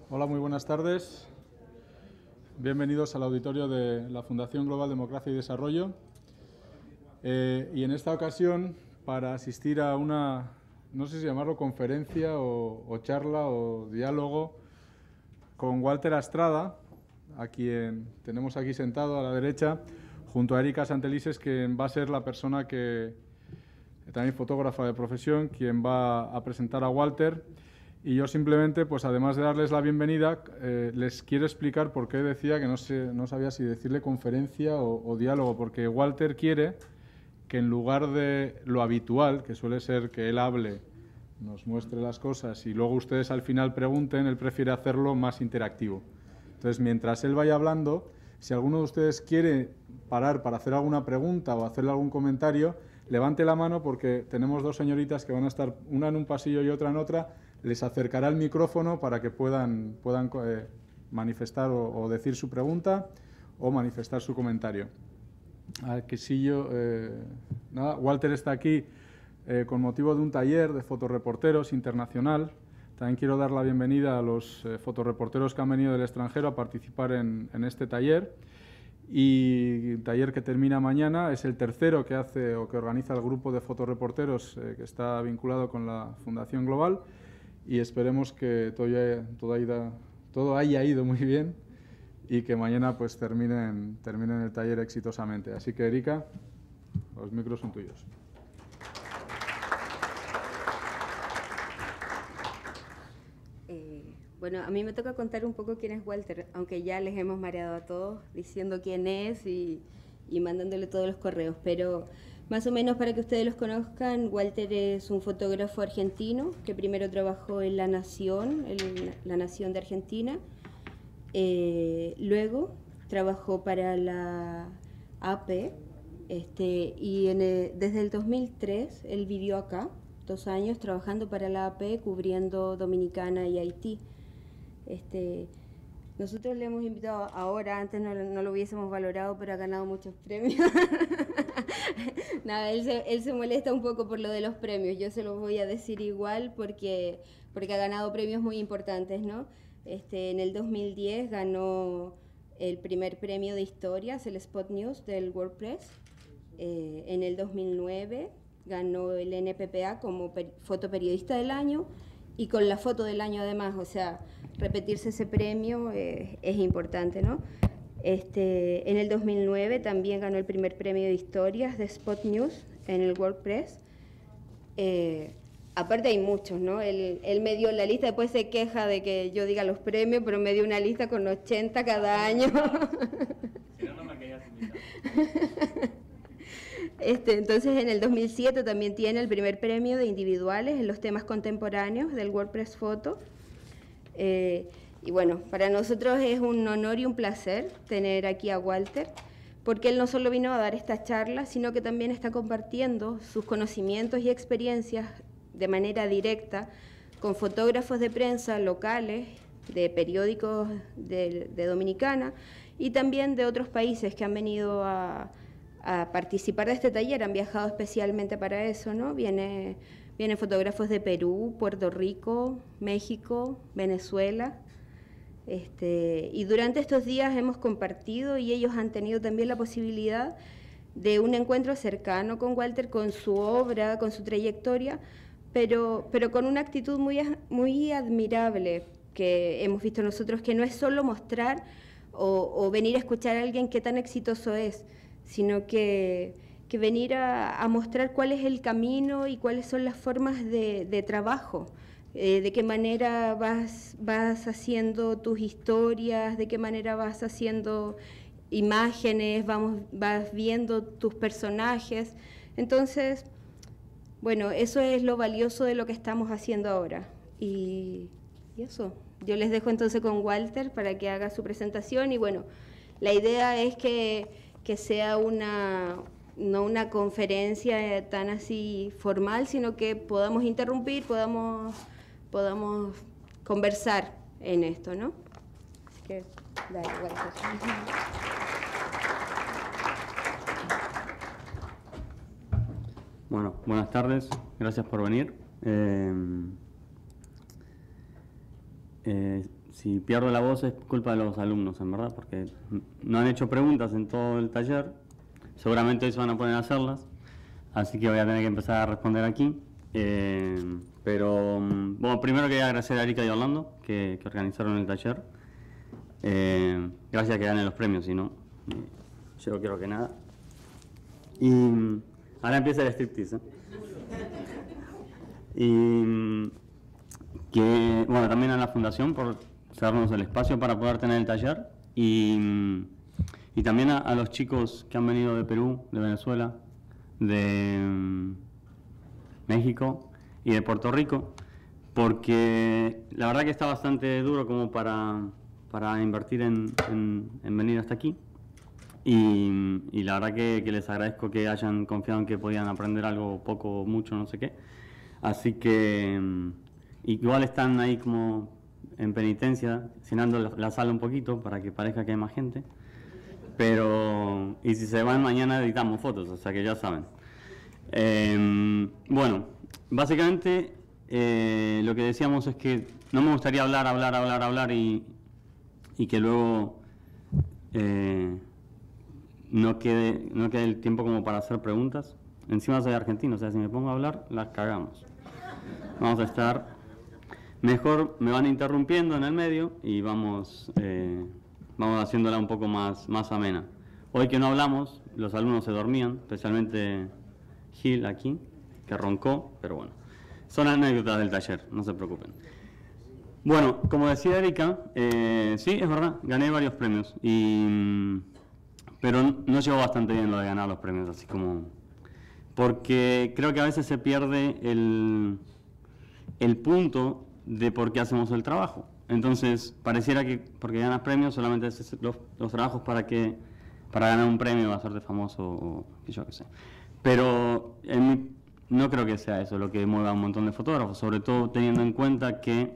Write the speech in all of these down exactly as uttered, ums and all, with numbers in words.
Hola, muy buenas tardes. Bienvenidos al auditorio de la Fundación Global Democracia y Desarrollo. Eh, y en esta ocasión, para asistir a una, no sé si llamarlo conferencia o, o charla o diálogo con Walter Astrada, a quien tenemos aquí sentado a la derecha, junto a Erika Santelises, que va a ser la persona que, también fotógrafa de profesión, quien va a presentar a Walter. Y yo simplemente, pues además de darles la bienvenida, eh, les quiero explicar por qué decía que no, sé, no sabía si decirle conferencia o, o diálogo, porque Walter quiere que en lugar de lo habitual, que suele ser que él hable, nos muestre las cosas y luego ustedes al final pregunten, él prefiere hacerlo más interactivo. Entonces, mientras él vaya hablando, si alguno de ustedes quiere parar para hacer alguna pregunta o hacerle algún comentario, levante la mano porque tenemos dos señoritas que van a estar, una en un pasillo y otra en otra. Les acercará el micrófono para que puedan, puedan eh, manifestar o, o decir su pregunta o manifestar su comentario. Aquí sí yo, eh, nada, Walter está aquí eh, con motivo de un taller de fotoreporteros internacional. También quiero dar la bienvenida a los eh, fotoreporteros que han venido del extranjero a participar en, en este taller. Y el taller que termina mañana es el tercero que hace o que organiza el grupo de fotoreporteros eh, que está vinculado con la Fundación Global. Y esperemos que todo, haya, todo, haya, todo haya ido muy bien y que mañana pues terminen, terminen el taller exitosamente. Así que, Erika, los micros son tuyos. Eh, bueno, a mí me toca contar un poco quién es Walter, aunque ya les hemos mareado a todos diciendo quién es y, y mandándole todos los correos, pero más o menos para que ustedes los conozcan, Walter es un fotógrafo argentino que primero trabajó en La Nación, en La Nación de Argentina, eh, luego trabajó para la A P, este, y en el, desde el dos mil tres él vivió acá, dos años trabajando para la A P, cubriendo Dominicana y Haití. Este, nosotros le hemos invitado ahora, antes no, no lo hubiésemos valorado, pero ha ganado muchos premios. Nada, él se, él se molesta un poco por lo de los premios, yo se los voy a decir igual porque, porque ha ganado premios muy importantes, ¿no? Este, en el dos mil diez ganó el primer premio de historias, el Spot News del WordPress. Eh, en el dos mil nueve ganó el N P P A como fotoperiodista del año y con la foto del año además, o sea, repetirse ese premio eh, es importante, ¿no? Este, en el dos mil nueve también ganó el primer premio de historias de Spot News en el WordPress. Eh, aparte hay muchos, ¿no? Él, él me dio la lista, después se queja de que yo diga los premios, pero me dio una lista con ochenta cada año. Si no, no me querías invitar. Este, entonces en el dos mil siete también tiene el primer premio de individuales en los temas contemporáneos del WordPress Photo. Eh, y bueno, para nosotros es un honor y un placer tener aquí a Walter, porque él no solo vino a dar esta charla, sino que también está compartiendo sus conocimientos y experiencias de manera directa con fotógrafos de prensa locales, de periódicos de, de Dominicana y también de otros países que han venido a, a participar de este taller, han viajado especialmente para eso, ¿no? Viene, vienen fotógrafos de Perú, Puerto Rico, México, Venezuela. Este, y durante estos días hemos compartido y ellos han tenido también la posibilidad de un encuentro cercano con Walter, con su obra, con su trayectoria, pero, pero con una actitud muy, muy admirable que hemos visto nosotros, que no es solo mostrar o, o venir a escuchar a alguien qué tan exitoso es, sino que, que venir a, a mostrar cuál es el camino y cuáles son las formas de, de trabajo. Eh, de qué manera vas, vas haciendo tus historias, de qué manera vas haciendo imágenes, vamos, vas viendo tus personajes. Entonces, bueno, eso es lo valioso de lo que estamos haciendo ahora. Y, y eso, yo les dejo entonces con Walter para que haga su presentación. Y bueno, la idea es que, que sea una... no una conferencia tan así formal, sino que podamos interrumpir, podamos, podamos conversar en esto, ¿no? Así que, dale, Walter. Bueno, buenas tardes, gracias por venir. Eh, eh, si pierdo la voz es culpa de los alumnos, en verdad, porque no han hecho preguntas en todo el taller. Seguramente hoy se van a poner a hacerlas, así que voy a tener que empezar a responder aquí. Eh, pero, bueno, primero quería agradecer a Erika y a Orlando que, que organizaron el taller. Eh, gracias a que ganen los premios, si no, yo no quiero que nada. Y ahora empieza el striptease, ¿eh? Y que, bueno, también a la Fundación por darnos el espacio para poder tener el taller. Y, y también a, a los chicos que han venido de Perú, de Venezuela, de um, México y de Puerto Rico, porque la verdad que está bastante duro como para, para invertir en, en, en venir hasta aquí. Y, y la verdad que, que les agradezco que hayan confiado en que podían aprender algo poco, mucho, no sé qué. Así que igual están ahí como en penitencia, llenando la, la sala un poquito para que parezca que hay más gente. Pero, y si se van mañana editamos fotos, o sea que ya saben. Eh, bueno, básicamente eh, lo que decíamos es que no me gustaría hablar, hablar, hablar, hablar y, y que luego eh, no quede, no quede el tiempo como para hacer preguntas. Encima soy argentino, o sea, si me pongo a hablar, las cagamos. Vamos a estar... Mejor me van interrumpiendo en el medio y vamos, eh, vamos haciéndola un poco más, más amena. Hoy que no hablamos, los alumnos se dormían, especialmente Gil aquí, que roncó, pero bueno. Son anécdotas del taller, no se preocupen. Bueno, como decía Erika, eh, sí, es verdad, gané varios premios, y, pero no llevo bastante bien lo de ganar los premios, así como... Porque creo que a veces se pierde el, el punto de por qué hacemos el trabajo. Entonces, pareciera que porque ganas premios solamente haces los, los trabajos para que para ganar un premio, hacerte famoso o yo qué sé. Pero en mi, no creo que sea eso lo que mueva a un montón de fotógrafos, sobre todo teniendo en cuenta que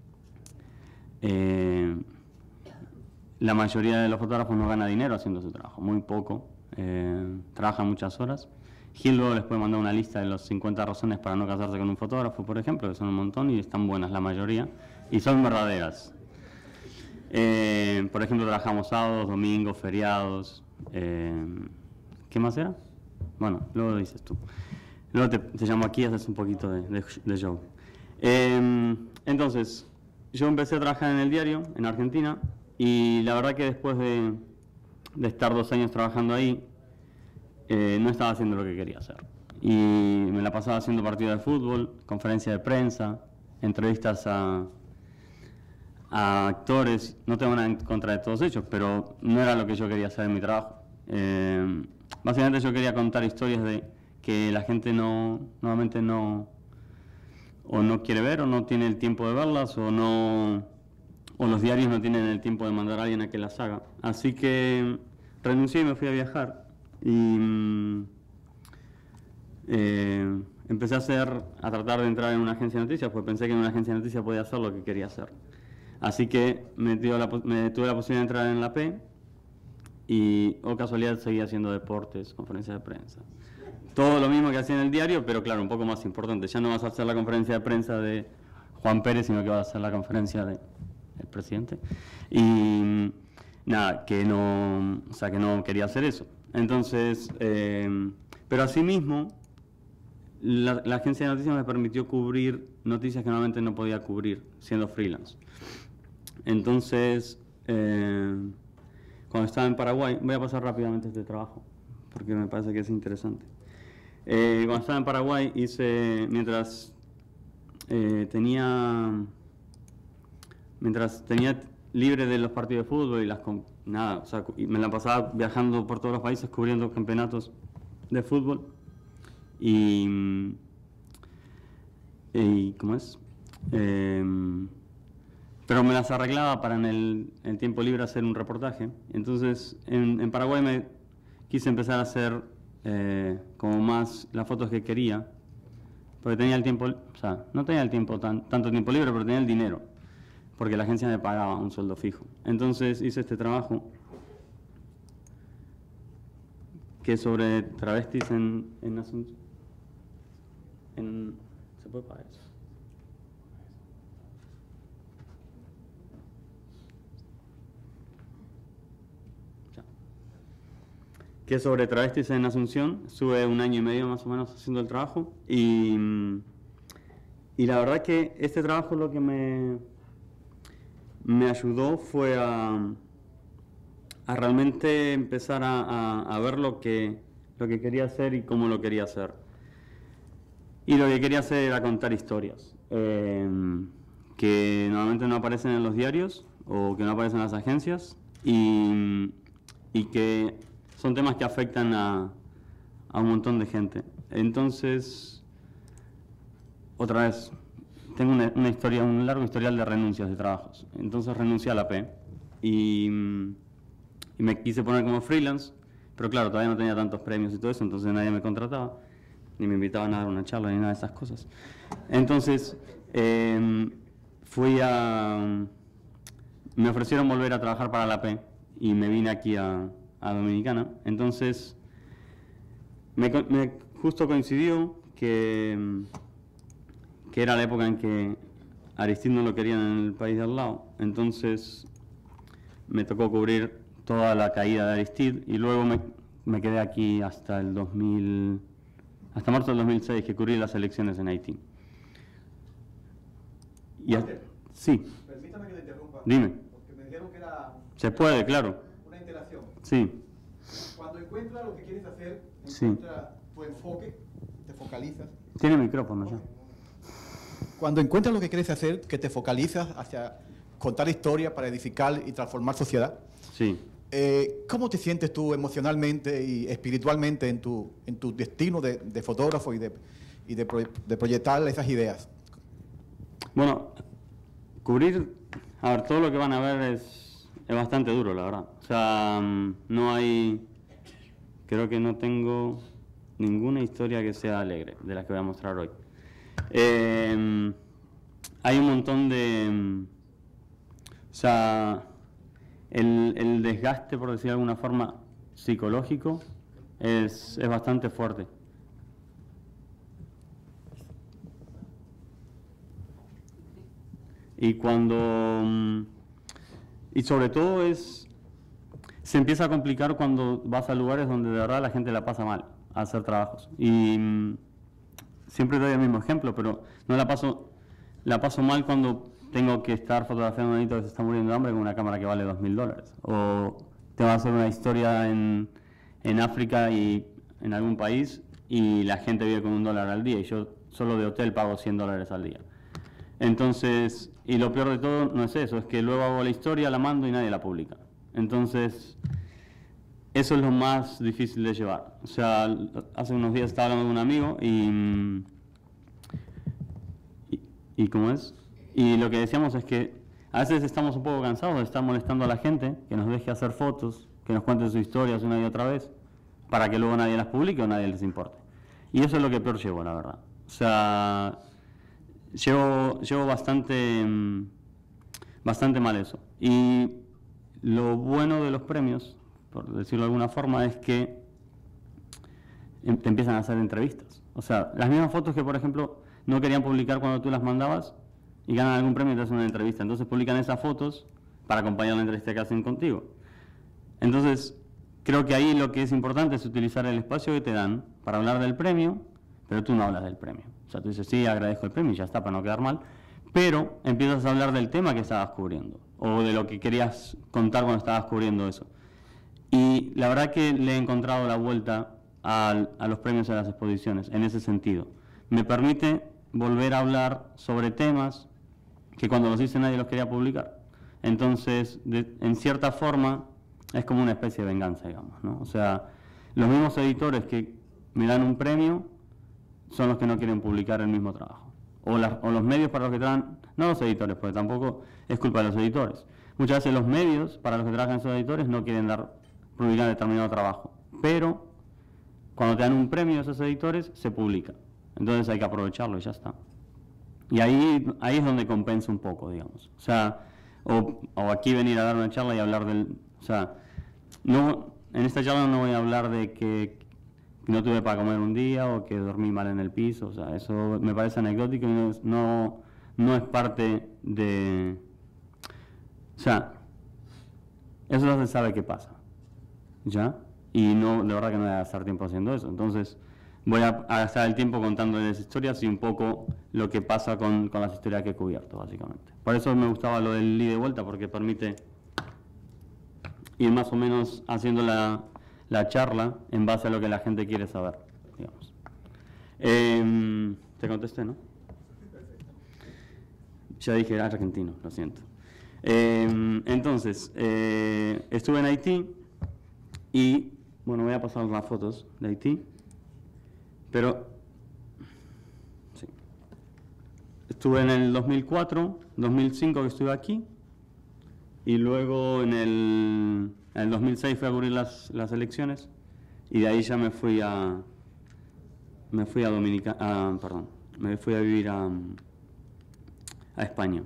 eh, la mayoría de los fotógrafos no gana dinero haciendo su trabajo, muy poco, eh, trabajan muchas horas. Gil luego les puede mandar una lista de los cincuenta razones para no casarse con un fotógrafo, por ejemplo, que son un montón y están buenas la mayoría, y son verdaderas. Eh, por ejemplo, trabajamos sábados, domingos, feriados. Eh, ¿Qué más era? Bueno, luego lo dices tú. Luego te, te llamo aquí y haces un poquito de, de, de show. Eh, entonces, yo empecé a trabajar en el diario, en Argentina, y la verdad que después de, de estar dos años trabajando ahí, Eh, no estaba haciendo lo que quería hacer. Y me la pasaba haciendo partidos de fútbol, conferencias de prensa, entrevistas a, a actores. No tengo nada en contra de todos ellos, pero no era lo que yo quería hacer en mi trabajo. Eh, básicamente yo quería contar historias de que la gente no, normalmente no, o no quiere ver, o no tiene el tiempo de verlas, o no, o los diarios no tienen el tiempo de mandar a alguien a que las haga. Así que renuncié y me fui a viajar. Y eh, empecé a hacer, a tratar de entrar en una agencia de noticias, porque pensé que en una agencia de noticias podía hacer lo que quería hacer. Así que me, dio la, me tuve la posibilidad de entrar en la P y, oh casualidad, seguía haciendo deportes, conferencias de prensa. Todo lo mismo que hacía en el diario, pero claro, un poco más importante. Ya no vas a hacer la conferencia de prensa de Juan Pérez, sino que vas a hacer la conferencia de, del presidente. Y nada, que no, o sea, que no quería hacer eso. Entonces, eh, pero asimismo, la, la agencia de noticias me permitió cubrir noticias que normalmente no podía cubrir siendo freelance. Entonces, eh, cuando estaba en Paraguay, voy a pasar rápidamente este trabajo, porque me parece que es interesante. Eh, cuando estaba en Paraguay hice, mientras eh, tenía, mientras tenía libre de los partidos de fútbol y las nada, o sea, y me la pasaba viajando por todos los países cubriendo campeonatos de fútbol y, y ¿cómo es? Eh, pero me las arreglaba para en el, en el tiempo libre hacer un reportaje. Entonces en, en Paraguay me quise empezar a hacer eh, como más las fotos que quería, porque tenía el tiempo, o sea, no tenía el tiempo tan, tanto tiempo libre, pero tenía el dinero, porque la agencia me pagaba un sueldo fijo. Entonces hice este trabajo que es sobre travestis en, en Asunción. En, ¿se puede pagar eso? que es sobre travestis en Asunción. Estuve un año y medio más o menos haciendo el trabajo y, y la verdad que este trabajo lo que me, me ayudó fue a, a realmente empezar a, a, a ver lo que, lo que quería hacer y cómo lo quería hacer. Y lo que quería hacer era contar historias eh, que normalmente no aparecen en los diarios o que no aparecen en las agencias y, y que son temas que afectan a, a un montón de gente. Entonces, otra vez, tengo una, una historia, un largo historial de renuncias de trabajos. Entonces renuncié a la P y, y me quise poner como freelance, pero claro, todavía no tenía tantos premios y todo eso, entonces nadie me contrataba, ni me invitaban a dar una charla, ni nada de esas cosas. Entonces, eh, fui a... me ofrecieron volver a trabajar para la P y me vine aquí a, a Dominicana. Entonces, me, me justo coincidió que, que era la época en que Aristide no lo querían en el país de al lado. Entonces, me tocó cubrir toda la caída de Aristide y luego me, me quedé aquí hasta el dos mil, hasta marzo del dos mil seis, que cubrí las elecciones en Haití. Y a, sí. Permítame que te interrumpa. Dime. Porque me dijeron que era... Se puede, claro. Una interacción. Sí. Cuando encuentras lo que quieres hacer, Sí. encuentras tu enfoque, te focalizas. Tiene micrófono ya. Cuando encuentras lo que quieres hacer, que te focalizas hacia contar historias para edificar y transformar sociedad, Sí. eh, ¿cómo te sientes tú emocionalmente y espiritualmente en tu, en tu destino de, de fotógrafo y, de, y de, pro, de proyectar esas ideas? Bueno, cubrir, a ver, todo lo que van a ver es, es bastante duro, la verdad. O sea, no hay, creo que no tengo ninguna historia que sea alegre de las que voy a mostrar hoy. Eh, hay un montón de, o sea, el, el desgaste, por decir de alguna forma, psicológico es, es bastante fuerte. Y cuando, y sobre todo es, se empieza a complicar cuando vas a lugares donde de verdad la gente la pasa mal a hacer trabajos. Y siempre doy el mismo ejemplo, pero no la paso, la paso mal cuando tengo que estar fotografiando a un niño que se está muriendo de hambre con una cámara que vale dos mil dólares. O tengo que hacer una historia en, en África y en algún país y la gente vive con un dólar al día y yo solo de hotel pago cien dólares al día. Entonces, y lo peor de todo no es eso, es que luego hago la historia, la mando y nadie la publica. Entonces, eso es lo más difícil de llevar. O sea, hace unos días estaba hablando con un amigo y, y, y ¿cómo es? Y lo que decíamos es que a veces estamos un poco cansados de estar molestando a la gente, que nos deje hacer fotos, que nos cuente sus historias una y otra vez, para que luego nadie las publique o nadie les importe. Y eso es lo que peor llevo, la verdad. O sea, llevo, llevo bastante, bastante mal eso. Y lo bueno de los premios, por decirlo de alguna forma, es que te empiezan a hacer entrevistas. O sea, las mismas fotos que, por ejemplo, no querían publicar cuando tú las mandabas y ganan algún premio y te hacen una entrevista. Entonces publican esas fotos para acompañar la entrevista que hacen contigo. Entonces, creo que ahí lo que es importante es utilizar el espacio que te dan para hablar del premio, pero tú no hablas del premio. O sea, tú dices, sí, agradezco el premio y ya está, para no quedar mal, pero empiezas a hablar del tema que estabas cubriendo o de lo que querías contar cuando estabas cubriendo eso. Y la verdad que le he encontrado la vuelta a, a los premios de las exposiciones, en ese sentido. Me permite volver a hablar sobre temas que cuando los hice nadie los quería publicar. Entonces, de, en cierta forma, es como una especie de venganza, digamos, ¿no? O sea, los mismos editores que me dan un premio son los que no quieren publicar el mismo trabajo. O, la, o los medios para los que trabajan, no los editores, porque tampoco es culpa de los editores. Muchas veces los medios para los que trabajan esos editores no quieren dar publicar determinado trabajo, pero cuando te dan un premio a esos editores, se publica. Entonces hay que aprovecharlo y ya está. Y ahí, ahí es donde compensa un poco, digamos. O sea, o, o aquí venir a dar una charla y hablar del... O sea, no, en esta charla no voy a hablar de que no tuve para comer un día o que dormí mal en el piso. O sea, eso me parece anecdótico y no es, no, no es parte de... O sea, eso no se sabe qué pasa, ¿ya? y no, de verdad que no voy a gastar tiempo haciendo eso. Entonces voy a, a gastar el tiempo contándoles historias y un poco lo que pasa con, con las historias que he cubierto, básicamente. Por eso me gustaba lo del ida y vuelta, porque permite ir más o menos haciendo la, la charla en base a lo que la gente quiere saber, digamos. Eh, te contesté, ¿no? Ya dije, era argentino, lo siento. Eh, entonces, eh, estuve en Haití y, bueno, voy a pasar las fotos de Haití, pero, sí. Estuve en el dos mil cuatro, dos mil cinco que estuve aquí, y luego en el, en el dos mil seis fui a cubrir las, las elecciones, y de ahí ya me fui a, me fui a Dominica, a, perdón, me fui a vivir a, a España.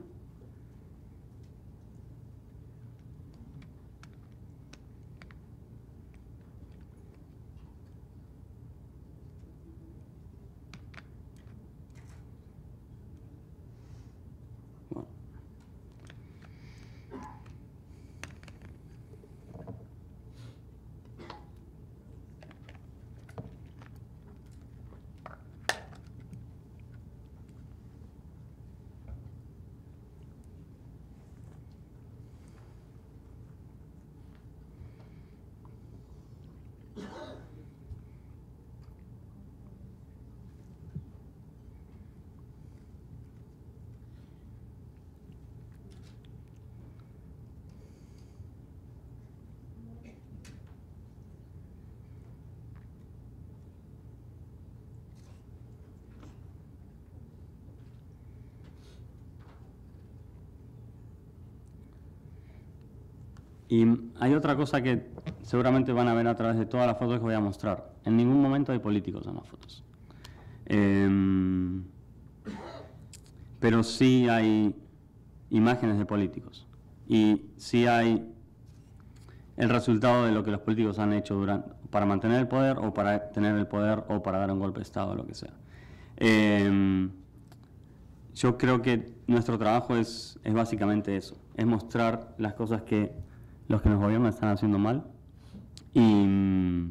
Y hay otra cosa que seguramente van a ver a través de todas las fotos que voy a mostrar. En ningún momento hay políticos en las fotos. Eh, pero sí hay imágenes de políticos. Y sí hay el resultado de lo que los políticos han hecho durante, para mantener el poder o para tener el poder o para dar un golpe de Estado o lo que sea. Eh, yo creo que nuestro trabajo es, es básicamente eso. Es mostrar las cosas que los que nos gobiernan están haciendo mal, y mmm,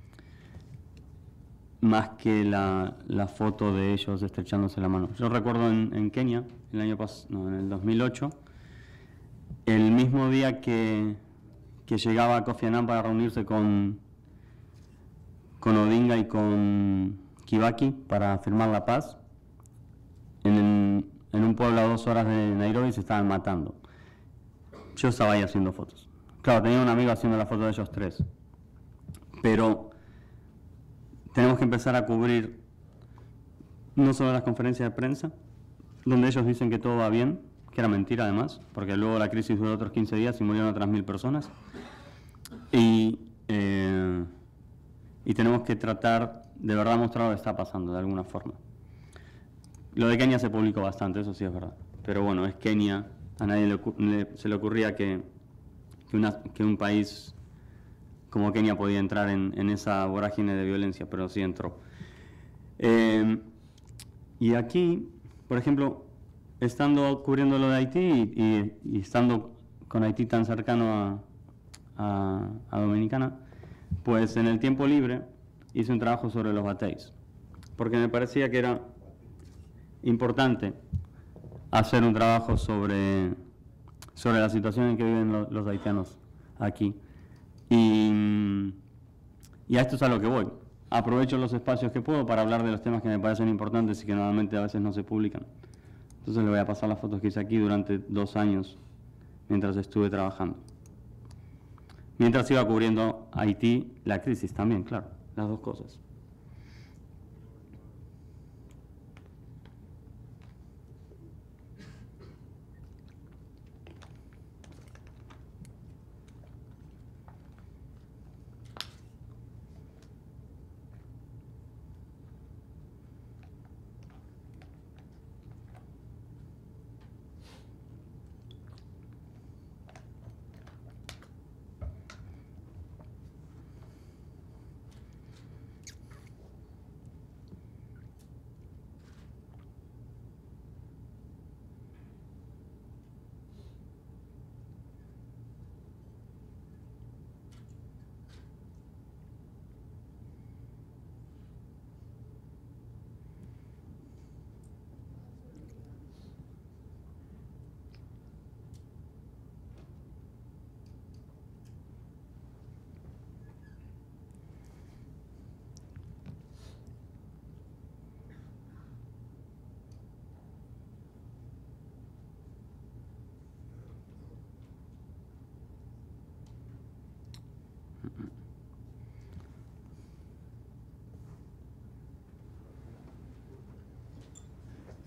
más que la, la foto de ellos estrechándose la mano. Yo recuerdo en, en Kenia, el año pas no, en el dos mil ocho, el mismo día que, que llegaba Kofi Annan para reunirse con, con Odinga y con Kibaki para firmar la paz, en, en un pueblo a dos horas de Nairobi se estaban matando. Yo estaba ahí haciendo fotos. Claro, tenía un amigo haciendo la foto de ellos tres, pero tenemos que empezar a cubrir no solo las conferencias de prensa, donde ellos dicen que todo va bien, que era mentira además, porque luego la crisis duró otros quince días y murieron otras mil personas, y, eh, y tenemos que tratar de verdad mostrar lo que está pasando de alguna forma. Lo de Kenia se publicó bastante, eso sí es verdad, pero bueno, es Kenia, a nadie le, le, se le ocurría que Que, una, que un país como Kenia podía entrar en, en esa vorágine de violencia, pero sí entró. Eh, y aquí, por ejemplo, estando cubriendo lo de Haití y, y, y estando con Haití tan cercano a, a, a Dominicana, pues en el tiempo libre hice un trabajo sobre los bateis, porque me parecía que era importante hacer un trabajo sobre... sobre la situación en que viven los, los haitianos aquí. Y, y a esto es a lo que voy. Aprovecho los espacios que puedo para hablar de los temas que me parecen importantes y que normalmente a veces no se publican. Entonces le voy a pasar las fotos que hice aquí durante dos años mientras estuve trabajando. Mientras iba cubriendo Haití, la crisis también, claro, las dos cosas.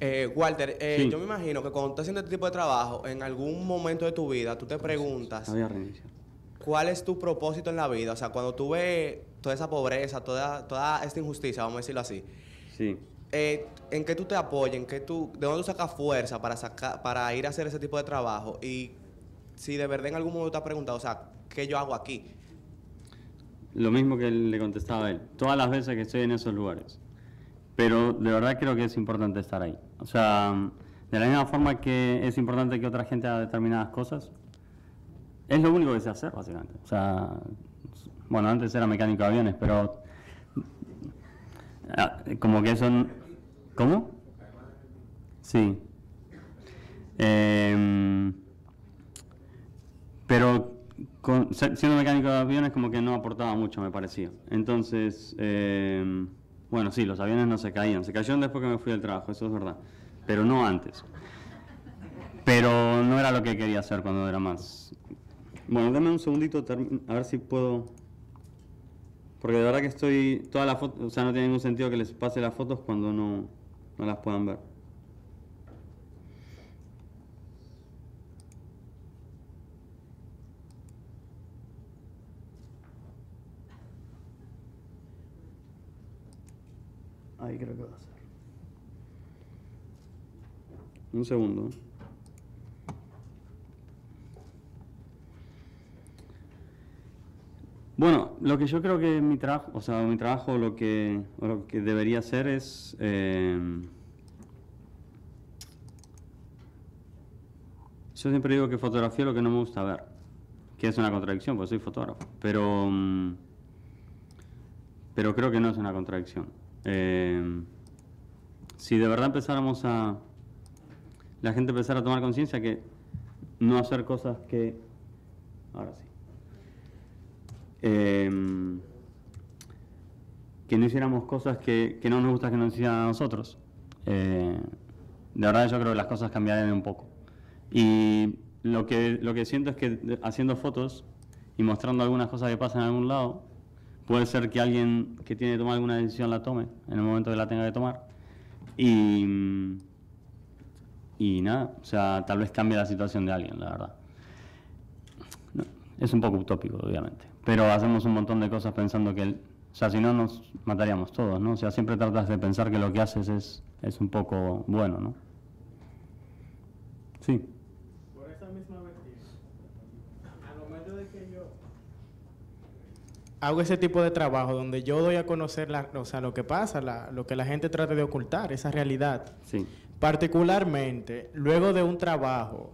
Eh, Walter, eh, Sí. yo me imagino que cuando estás haciendo este tipo de trabajo, en algún momento de tu vida, tú te preguntas, Había reiniciado. ¿cuál es tu propósito en la vida? O sea, cuando tú ves toda esa pobreza, toda, toda esta injusticia, vamos a decirlo así, Sí. eh, ¿en qué tú te apoyas? ¿En qué tú, ¿De dónde tú sacas fuerza para, sacar, para ir a hacer ese tipo de trabajo? Y si de verdad en algún momento te has preguntado, o sea, ¿qué yo hago aquí? Lo mismo que le contestaba a él, todas las veces que estoy en esos lugares. Pero de verdad creo que es importante estar ahí. O sea, de la misma forma que es importante que otra gente haga determinadas cosas, es lo único que sé hacer, básicamente. O sea, bueno, antes era mecánico de aviones, pero ah, como que eso... n- ¿Cómo? Sí. Eh, pero con- se- siendo mecánico de aviones como que no aportaba mucho, me parecía. Entonces, eh, bueno, sí, los aviones no se caían. Se cayeron después que me fui del trabajo, eso es verdad. Pero no antes. Pero no era lo que quería hacer cuando era más... Bueno, dame un segundito, termi- a ver si puedo... Porque de verdad que estoy... Todas las fotos, o sea, no tiene ningún sentido que les pase las fotos cuando no, no las puedan ver. Ahí creo que va a ser. Un segundo. Bueno, lo que yo creo que mi trabajo, o sea, mi trabajo lo que, o lo que debería hacer es eh, yo siempre digo que fotografía es lo que no me gusta ver, que es una contradicción, porque soy fotógrafo, pero mm, pero creo que no es una contradicción. Eh, si de verdad empezáramos a la gente empezara a tomar conciencia que no hacer cosas que ahora sí eh, que no hiciéramos cosas que, que no nos gusta que nos hicieran a nosotros, eh, de verdad yo creo que las cosas cambiarían un poco. Y lo que, lo que siento es que de- haciendo fotos y mostrando algunas cosas que pasan en algún lado, puede ser que alguien que tiene que tomar alguna decisión la tome en el momento que la tenga que tomar. Y, mm, y nada, o sea, tal vez cambie la situación de alguien, la verdad. No, es un poco utópico, obviamente, pero hacemos un montón de cosas pensando que, el, o sea, si no nos mataríamos todos, ¿no? O sea, siempre tratas de pensar que lo que haces es, es un poco bueno, ¿no? Sí. Por esa misma vertiente, al momento de que yo hago ese tipo de trabajo donde yo doy a conocer la, o sea, lo que pasa, la- lo que la gente trata de ocultar, esa realidad, Sí. particularmente luego de un trabajo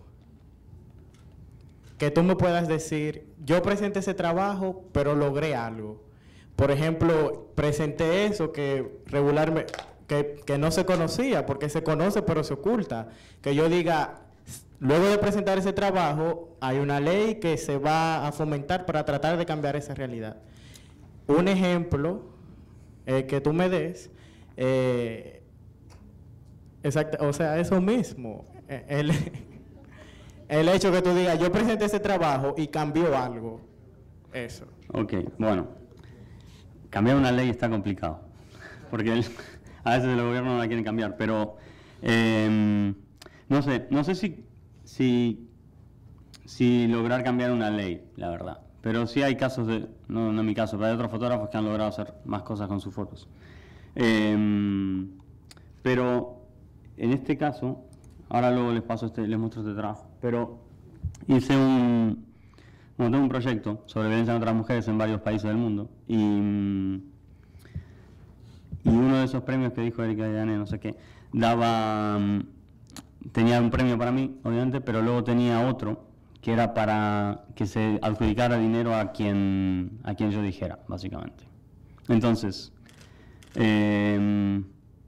que tú me puedas decir, yo presenté ese trabajo, pero logré algo. Por ejemplo, presenté eso que regularmente, que, que no se conocía, porque se conoce pero se oculta. Que yo diga, luego de presentar ese trabajo, hay una ley que se va a fomentar para tratar de cambiar esa realidad. Un ejemplo eh, que tú me des, eh, exacto, o sea, eso mismo. eh, El, el hecho que tú digas, yo presenté ese trabajo y cambió algo. Eso. Ok, bueno. Cambiar una ley está complicado, porque el- a veces el gobierno no la quiere cambiar, pero eh, no sé, no sé si, si, si lograr cambiar una ley, la verdad. Pero sí hay casos de, no, no en mi caso, pero hay otros fotógrafos que han logrado hacer más cosas con sus fotos. Eh, pero en este caso, ahora luego les paso este, les muestro este trabajo, pero hice un, bueno, tengo un proyecto sobre violencia contra las mujeres en varios países del mundo y, mm, y uno de esos premios que dijo Erika Yané, no sé qué, daba, mm, tenía un premio para mí, obviamente, pero luego tenía otro que era para que se adjudicara dinero a quien, a quien yo dijera, básicamente. Entonces, eh,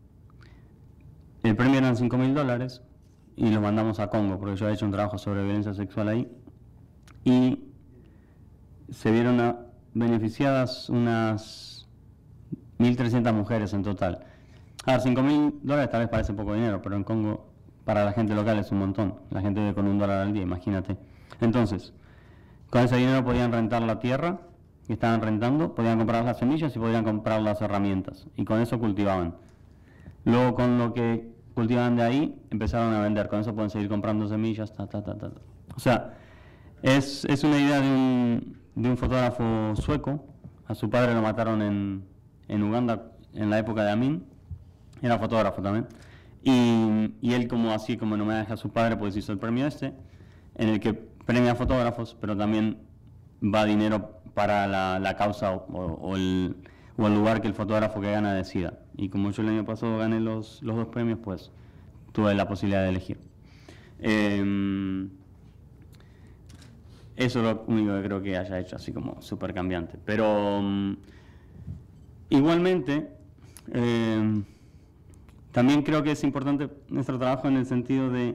el premio eran cinco mil dólares y lo mandamos a Congo, porque yo había hecho un trabajo sobre violencia sexual ahí. Y se vieron a- beneficiadas unas mil trescientas mujeres en total. A ver, cinco mil dólares tal vez parece poco dinero, pero en Congo para la gente local es un montón. La gente vive con un dólar al día, imagínate. Entonces, con ese dinero podían rentar la tierra que estaban rentando, podían comprar las semillas y podían comprar las herramientas. Y con eso cultivaban. Luego, con lo que cultivan de ahí, empezaron a vender. Con eso pueden seguir comprando semillas, ta, ta, ta, ta. O sea, es, es una idea de un, de un fotógrafo sueco. A su padre lo mataron en, en Uganda en la época de Amin. Era fotógrafo también. Y, y él, como así, como en homenaje a su padre, pues hizo el premio este, en el que premia a fotógrafos, pero también va dinero para la, la causa o, o, el, o el lugar que el fotógrafo que gana decida. Y como yo el año pasado gané los, los dos premios, pues tuve la posibilidad de elegir. Eh, eso es lo único que creo que haya hecho así como súper cambiante. Pero um, igualmente, eh, también creo que es importante nuestro trabajo en el sentido de,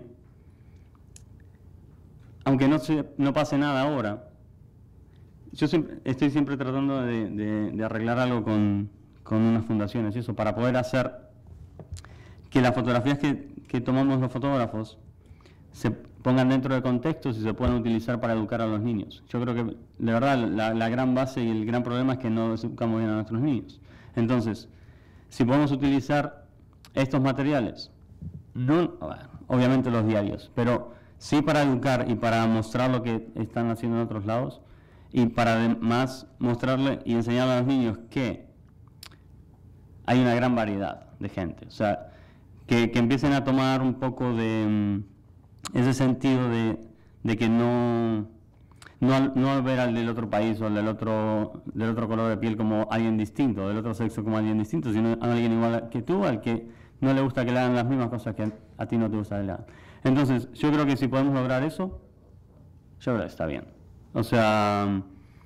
aunque no, se, no pase nada ahora, yo siempre, estoy siempre tratando de, de, de arreglar algo con, con unas fundaciones y eso, para poder hacer que las fotografías que, que tomamos los fotógrafos se pongan dentro de contextos y se puedan utilizar para educar a los niños. Yo creo que, de verdad, la, la gran base y el gran problema es que no educamos bien a nuestros niños. Entonces, si podemos utilizar estos materiales, no, obviamente los diarios, pero sí para educar y para mostrar lo que están haciendo en otros lados, y para además mostrarle y enseñarle a los niños que hay una gran variedad de gente, o sea, que, que empiecen a tomar un poco de um, ese sentido de, de que no, no, no ver al del otro país o al del otro, del otro color de piel como alguien distinto, del otro sexo como alguien distinto, sino a alguien igual que tú, al que no le gusta que le hagan las mismas cosas que a ti no te gusta que le hagan. Entonces, yo creo que si podemos lograr eso, yo creo que está bien. O sea,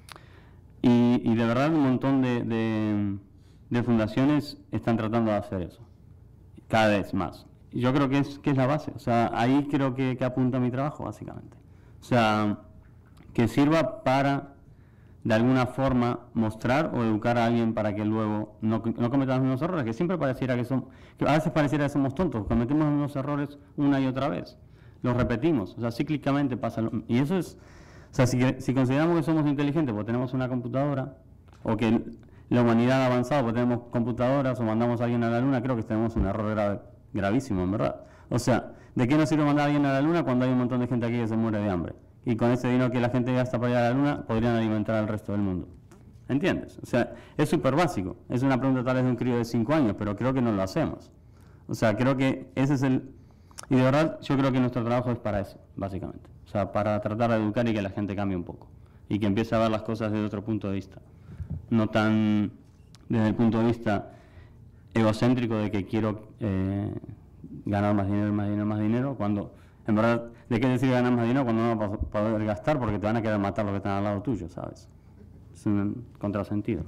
y, y de verdad un montón de, de, de fundaciones están tratando de hacer eso, cada vez más. Y yo creo que es, que es la base, o sea, ahí creo que, que apunta mi trabajo, básicamente. O sea, que sirva para, de alguna forma, mostrar o educar a alguien para que luego no, no cometa los mismos errores, que siempre pareciera que son, que a veces pareciera que somos tontos, cometemos los mismos errores una y otra vez, los repetimos, o sea, cíclicamente pasa, lo, y eso es, o sea, si, si consideramos que somos inteligentes porque tenemos una computadora, o que la humanidad ha avanzado porque tenemos computadoras, o mandamos a alguien a la luna, creo que tenemos un error grave, gravísimo, en verdad. O sea, ¿de qué nos sirve mandar a alguien a la luna cuando hay un montón de gente aquí que se muere de hambre? Y con ese dinero que la gente gasta para ir a la luna, podrían alimentar al resto del mundo. ¿Entiendes? O sea, es súper básico. Es una pregunta tal vez de un crío de cinco años, pero creo que no lo hacemos. O sea, creo que ese es el... Y de verdad, yo creo que nuestro trabajo es para eso, básicamente. O sea, para tratar de educar y que la gente cambie un poco. Y que empiece a ver las cosas desde otro punto de vista. No tan desde el punto de vista egocéntrico de que quiero eh, ganar más dinero, más dinero, más dinero, cuando... En verdad, ¿de qué decir ganar más dinero cuando no vas a poder gastar porque te van a querer matar los que están al lado tuyo, ¿sabes? Es un contrasentido.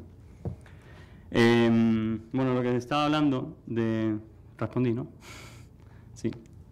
Eh, bueno, lo que estaba hablando de... Respondí, ¿no? Sí.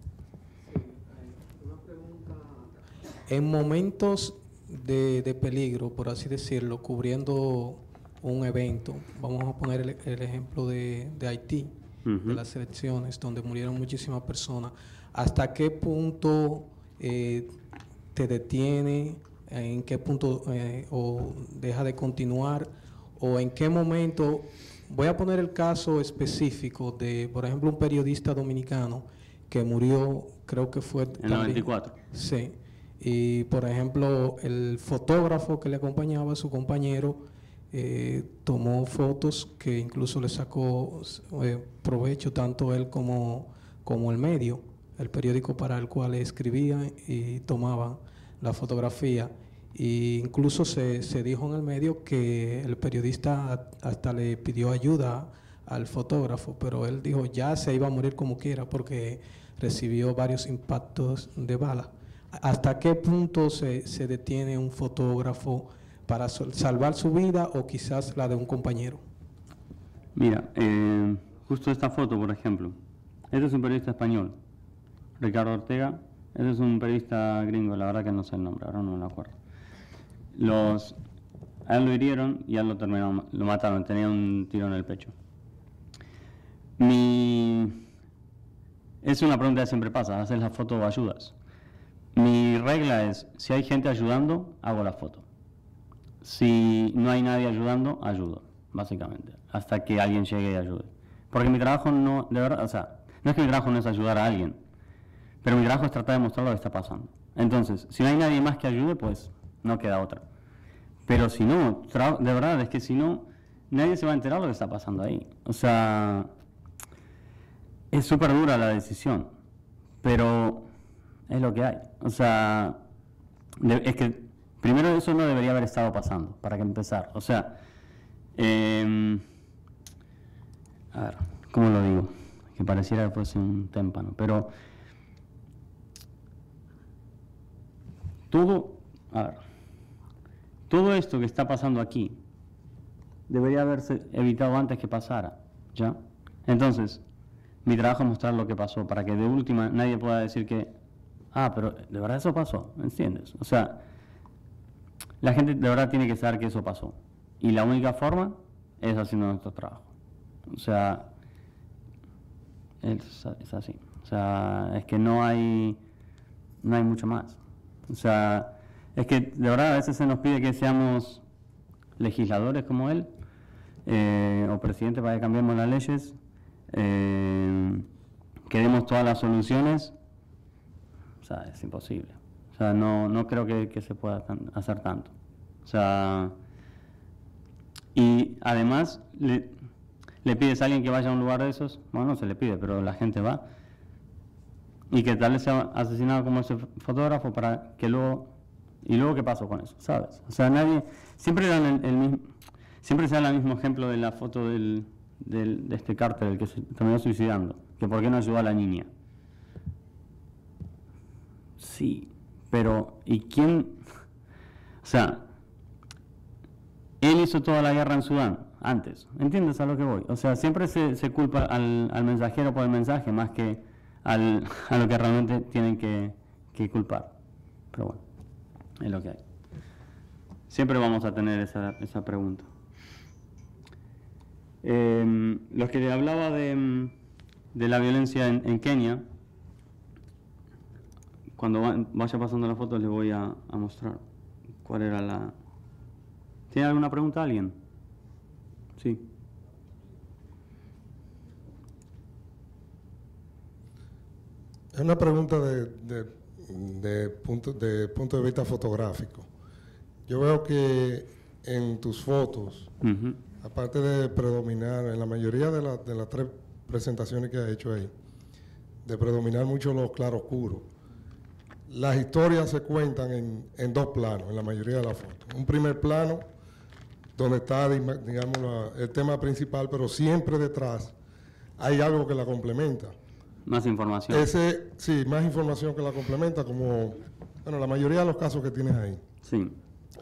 Una pregunta. En momentos de, de peligro, por así decirlo, cubriendo un evento, vamos a poner el, el ejemplo de, de Haití, uh-huh. de las elecciones, donde murieron muchísimas personas. ¿Hasta qué punto eh, te detiene? ¿En qué punto eh, o deja de continuar? ¿O en qué momento? Voy a poner el caso específico de, por ejemplo, un periodista dominicano que murió, creo que fue... En el noventa y cuatro. Sí. Y, por ejemplo, el fotógrafo que le acompañaba, su compañero, eh, tomó fotos que incluso le sacó eh, provecho tanto él como, como el medio, el periódico para el cual escribía y tomaba la fotografía. E incluso se, se dijo en el medio que el periodista hasta le pidió ayuda al fotógrafo, pero él dijo ya se iba a morir como quiera porque recibió varios impactos de bala. ¿Hasta qué punto se, se detiene un fotógrafo para salvar su vida o quizás la de un compañero? Mira, eh, justo esta foto, por ejemplo, este es un periodista español, Ricardo Ortega. Ese es un periodista gringo, la verdad que no sé el nombre, ahora no me lo acuerdo. Los, a él lo hirieron y a él lo terminaron, lo mataron, tenía un tiro en el pecho. Mi, es una pregunta que siempre pasa, ¿haces la foto o ayudas? Mi regla es, si hay gente ayudando, hago la foto. Si no hay nadie ayudando, ayudo, básicamente, hasta que alguien llegue y ayude. Porque mi trabajo no, de verdad, o sea, no es que mi trabajo no es ayudar a alguien, pero mi trabajo es tratar de mostrar lo que está pasando. Entonces, si no hay nadie más que ayude, pues no queda otra. Pero si no, de verdad, es que si no, nadie se va a enterar de lo que está pasando ahí. O sea, es súper dura la decisión, pero es lo que hay. O sea, de, es que primero eso no debería haber estado pasando, para que empezar. O sea, eh, a ver, ¿cómo lo digo? Que pareciera que fuese un témpano, pero todo, a ver, todo esto que está pasando aquí debería haberse evitado antes que pasara, ¿ya? Entonces, mi trabajo es mostrar lo que pasó, para que de última nadie pueda decir que, ah, pero de verdad eso pasó, ¿entiendes? O sea, la gente de verdad tiene que saber que eso pasó. Y la única forma es haciendo nuestro trabajo. O sea, es, es así. O sea, es que no hay, no hay mucho más. O sea, es que de verdad a veces se nos pide que seamos legisladores como él, eh, o presidente para que cambiemos las leyes, eh, que demos todas las soluciones. O sea, es imposible. O sea, no, no creo que, que se pueda tan, hacer tanto. O sea, y además le, le pides a alguien que vaya a un lugar de esos, bueno, no se le pide, pero la gente va, y que tal vez sea asesinado como ese fotógrafo para que luego, y luego qué pasó con eso, ¿sabes? O sea, nadie, siempre dan el, el mismo, siempre se da el mismo ejemplo de la foto del, del, de este cártel, el que se terminó suicidando, que por qué no ayudó a la niña. Sí, pero ¿y quién? O sea, él hizo toda la guerra en Sudán, antes, ¿entiendes a lo que voy? O sea, siempre se, se culpa al, al mensajero por el mensaje, más que al, a lo que realmente tienen que, que culpar. Pero bueno, es lo que hay. Siempre vamos a tener esa, esa pregunta. Eh, los que le hablaba de, de la violencia en, en Kenia, cuando va, vaya pasando la foto les voy a, a mostrar cuál era la... ¿Tiene alguna pregunta alguien? Sí. Es una pregunta de, de, de, punto, de punto de vista fotográfico. Yo veo que en tus fotos, uh-huh, aparte de predominar, en la mayoría de, la, de las tres presentaciones que has hecho ahí, de predominar mucho los claroscuros, las historias se cuentan en, en dos planos, en la mayoría de las fotos. Un primer plano, donde está, digamos, la, el tema principal, pero siempre detrás hay algo que la complementa. Más información. Ese, sí, más información que la complementa, como, bueno, la mayoría de los casos que tienes ahí. Sí.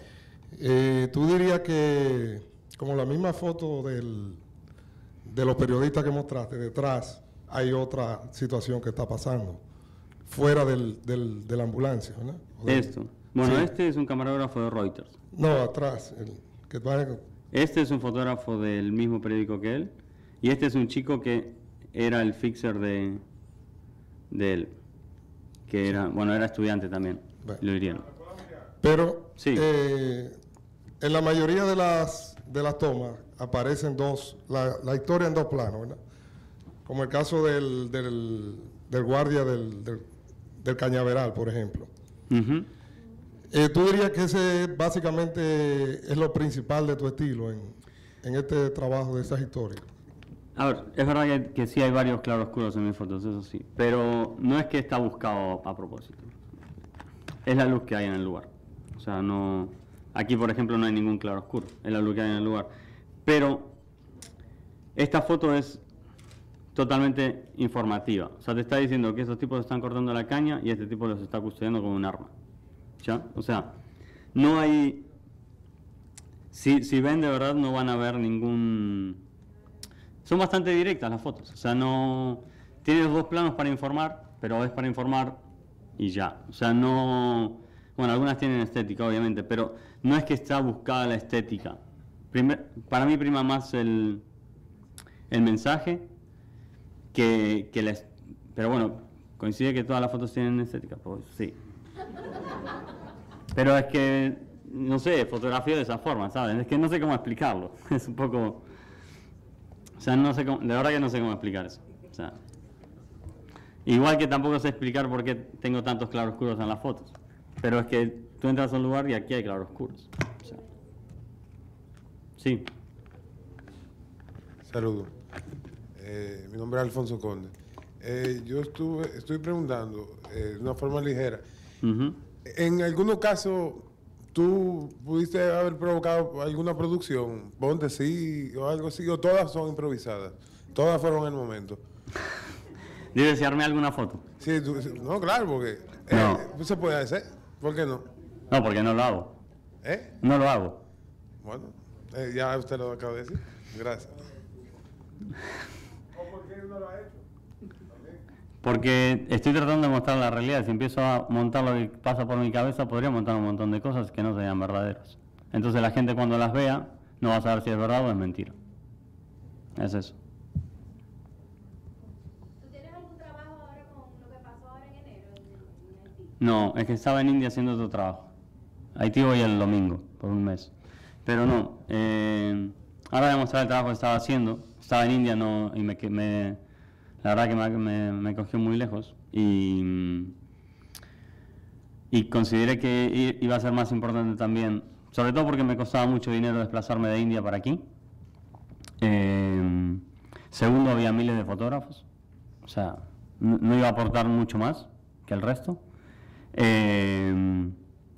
Eh, tú dirías que, como la misma foto del, de los periodistas que mostraste, detrás hay otra situación que está pasando, fuera del, del, de la ambulancia, ¿verdad? De, Esto. Bueno, sí. Este es un camarógrafo de Reuters. No, atrás. El, que vaya... Este es un fotógrafo del mismo periódico que él. Y este es un chico que era el fixer de, de él. Que era, bueno, era estudiante también. Bueno. Lo hirieron. Pero, sí. eh, en la mayoría de las, de las tomas aparecen dos, la, la historia en dos planos, ¿verdad? Como el caso del, del, del guardia del, del, del Cañaveral, por ejemplo. Uh-huh. Eh, ¿Tú dirías que ese básicamente es lo principal de tu estilo en, en este trabajo de esas historias? A ver, es verdad que, que sí hay varios claroscuros en mis fotos, eso sí, pero no es que está buscado a propósito. Es la luz que hay en el lugar. O sea, no... Aquí, por ejemplo, no hay ningún claroscuro, es la luz que hay en el lugar. Pero esta foto es totalmente informativa. O sea, te está diciendo que esos tipos están cortando la caña y este tipo los está custodiando con un arma. ¿Ya? O sea, no hay... Si, si ven de verdad no van a ver ningún... Son bastante directas las fotos. O sea, no... Tienes dos planos para informar, pero es para informar y ya. O sea, no... Bueno, algunas tienen estética, obviamente, pero no es que está buscada la estética. Primer, para mí prima más el, el mensaje que, que la... Pero bueno, coincide que todas las fotos tienen estética, pues sí. Pero es que, no sé, fotografía de esa forma, ¿sabes? Es que no sé cómo explicarlo. Es un poco... O sea, no sé cómo... De verdad que no sé cómo explicar eso. O sea... Igual que tampoco sé explicar por qué tengo tantos claroscuros en las fotos. Pero es que tú entras a un lugar y aquí hay claroscuros. O sea, sí. Saludos. Eh, mi nombre es Alfonso Conde. Eh, yo estuve, estoy preguntando eh, de una forma ligera. Uh-huh. En algunos casos, ¿tú pudiste haber provocado alguna producción? Ponte sí o algo así, o todas son improvisadas. Todas fueron en el momento. ¿Debe si armé alguna foto? Sí, tú, no, claro, porque No. Eh, se puede hacer. ¿Por qué no? No, porque no lo hago. ¿Eh? No lo hago. Bueno, eh, ya usted lo acaba de decir. Gracias. ¿O por qué no lo ha hecho? Porque estoy tratando de mostrar la realidad. Si empiezo a montar lo que pasa por mi cabeza, podría montar un montón de cosas que no sean verdaderas. Entonces la gente cuando las vea no va a saber si es verdad o es mentira. Es eso. ¿Tú tienes algún trabajo ahora con lo que pasó ahora en enero en Haití? No, es que estaba en India haciendo otro trabajo. Haití voy el domingo, por un mes. Pero no, eh, ahora voy a mostrar el trabajo que estaba haciendo. Estaba en India no, y me, me, la verdad que me, me, me cogió muy lejos. Y, y consideré que iba a ser más importante también, sobre todo porque me costaba mucho dinero desplazarme de India para aquí. Eh, segundo, había miles de fotógrafos. O sea, no, no iba a aportar mucho más que el resto. Eh,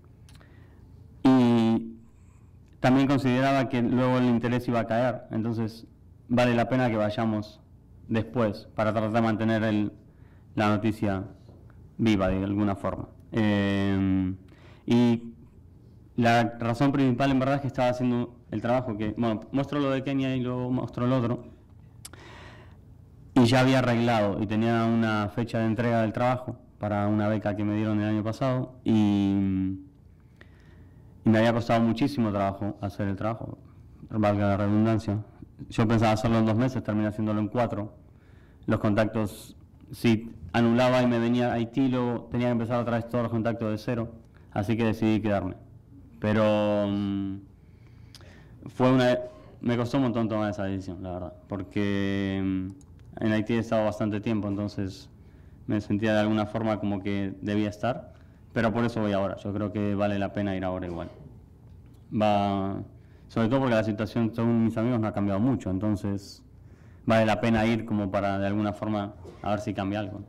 y también consideraba que luego el interés iba a caer, entonces vale la pena que vayamos después para tratar de mantener el, la noticia viva de alguna forma. Eh, y la razón principal en verdad es que estaba haciendo el trabajo que, bueno, muestro lo de Kenia y luego muestro el otro, y ya había arreglado y tenía una fecha de entrega del trabajo para una beca que me dieron el año pasado y, y me había costado muchísimo trabajo hacer el trabajo, valga la redundancia. Yo pensaba hacerlo en dos meses, terminé haciéndolo en cuatro. Los contactos, si anulaba y me venía a Haití, luego tenía que empezar otra vez todos los contactos de cero, así que decidí quedarme. Pero um, fue una, me costó un montón tomar esa decisión, la verdad, porque um, en Haití he estado bastante tiempo, entonces me sentía de alguna forma como que debía estar, pero por eso voy ahora. Yo creo que vale la pena ir ahora igual. Va, sobre todo porque la situación, según mis amigos, no ha cambiado mucho, entonces vale la pena ir como para de alguna forma a ver si cambia algo.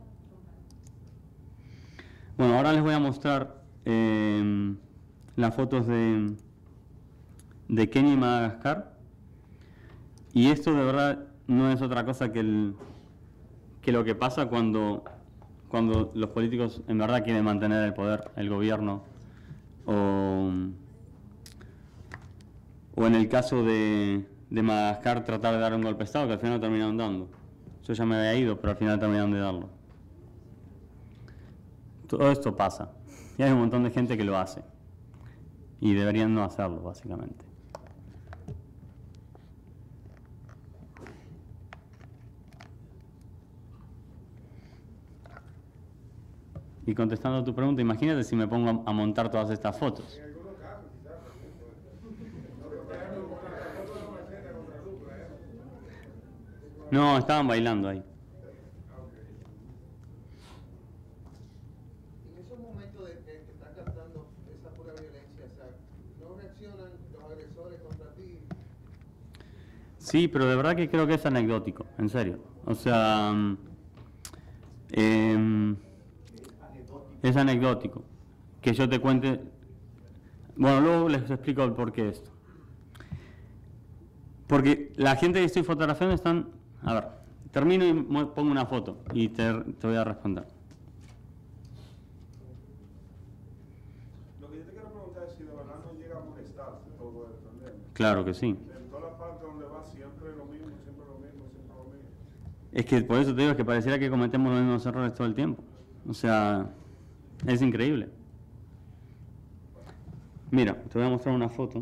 Bueno, ahora les voy a mostrar eh, las fotos de, de Kenia y Madagascar, y esto de verdad no es otra cosa que, el, que lo que pasa cuando, cuando los políticos en verdad quieren mantener el poder, el gobierno, o, o en el caso de, de Madagascar tratar de dar un golpe de Estado, que al final terminaron dando. Yo ya me había ido, pero al final terminaron de darlo. Todo esto pasa, y hay un montón de gente que lo hace, y deberían no hacerlo, básicamente. Y contestando a tu pregunta, imagínate si me pongo a, a montar todas estas fotos. No, estaban bailando ahí. En esos momentos de que están captando esa pura violencia, o sea, ¿no reaccionan los agresores contra ti? Sí, pero de verdad que creo que es anecdótico, en serio. O sea, eh, es anecdótico que yo te cuente. Bueno, luego les explico el porqué de esto. Porque la gente que estoy fotografiando están. A ver, termino y pongo una foto y te, te voy a responder. Lo que yo te quiero preguntar es si de verdad no llega a molestarte todo esto, ¿entiendes? Claro que sí. En todas las partes donde vas siempre lo mismo, siempre lo mismo, siempre lo mismo. Es que por eso te digo que pareciera que cometemos los mismos errores todo el tiempo. O sea, es increíble. Mira, te voy a mostrar una foto.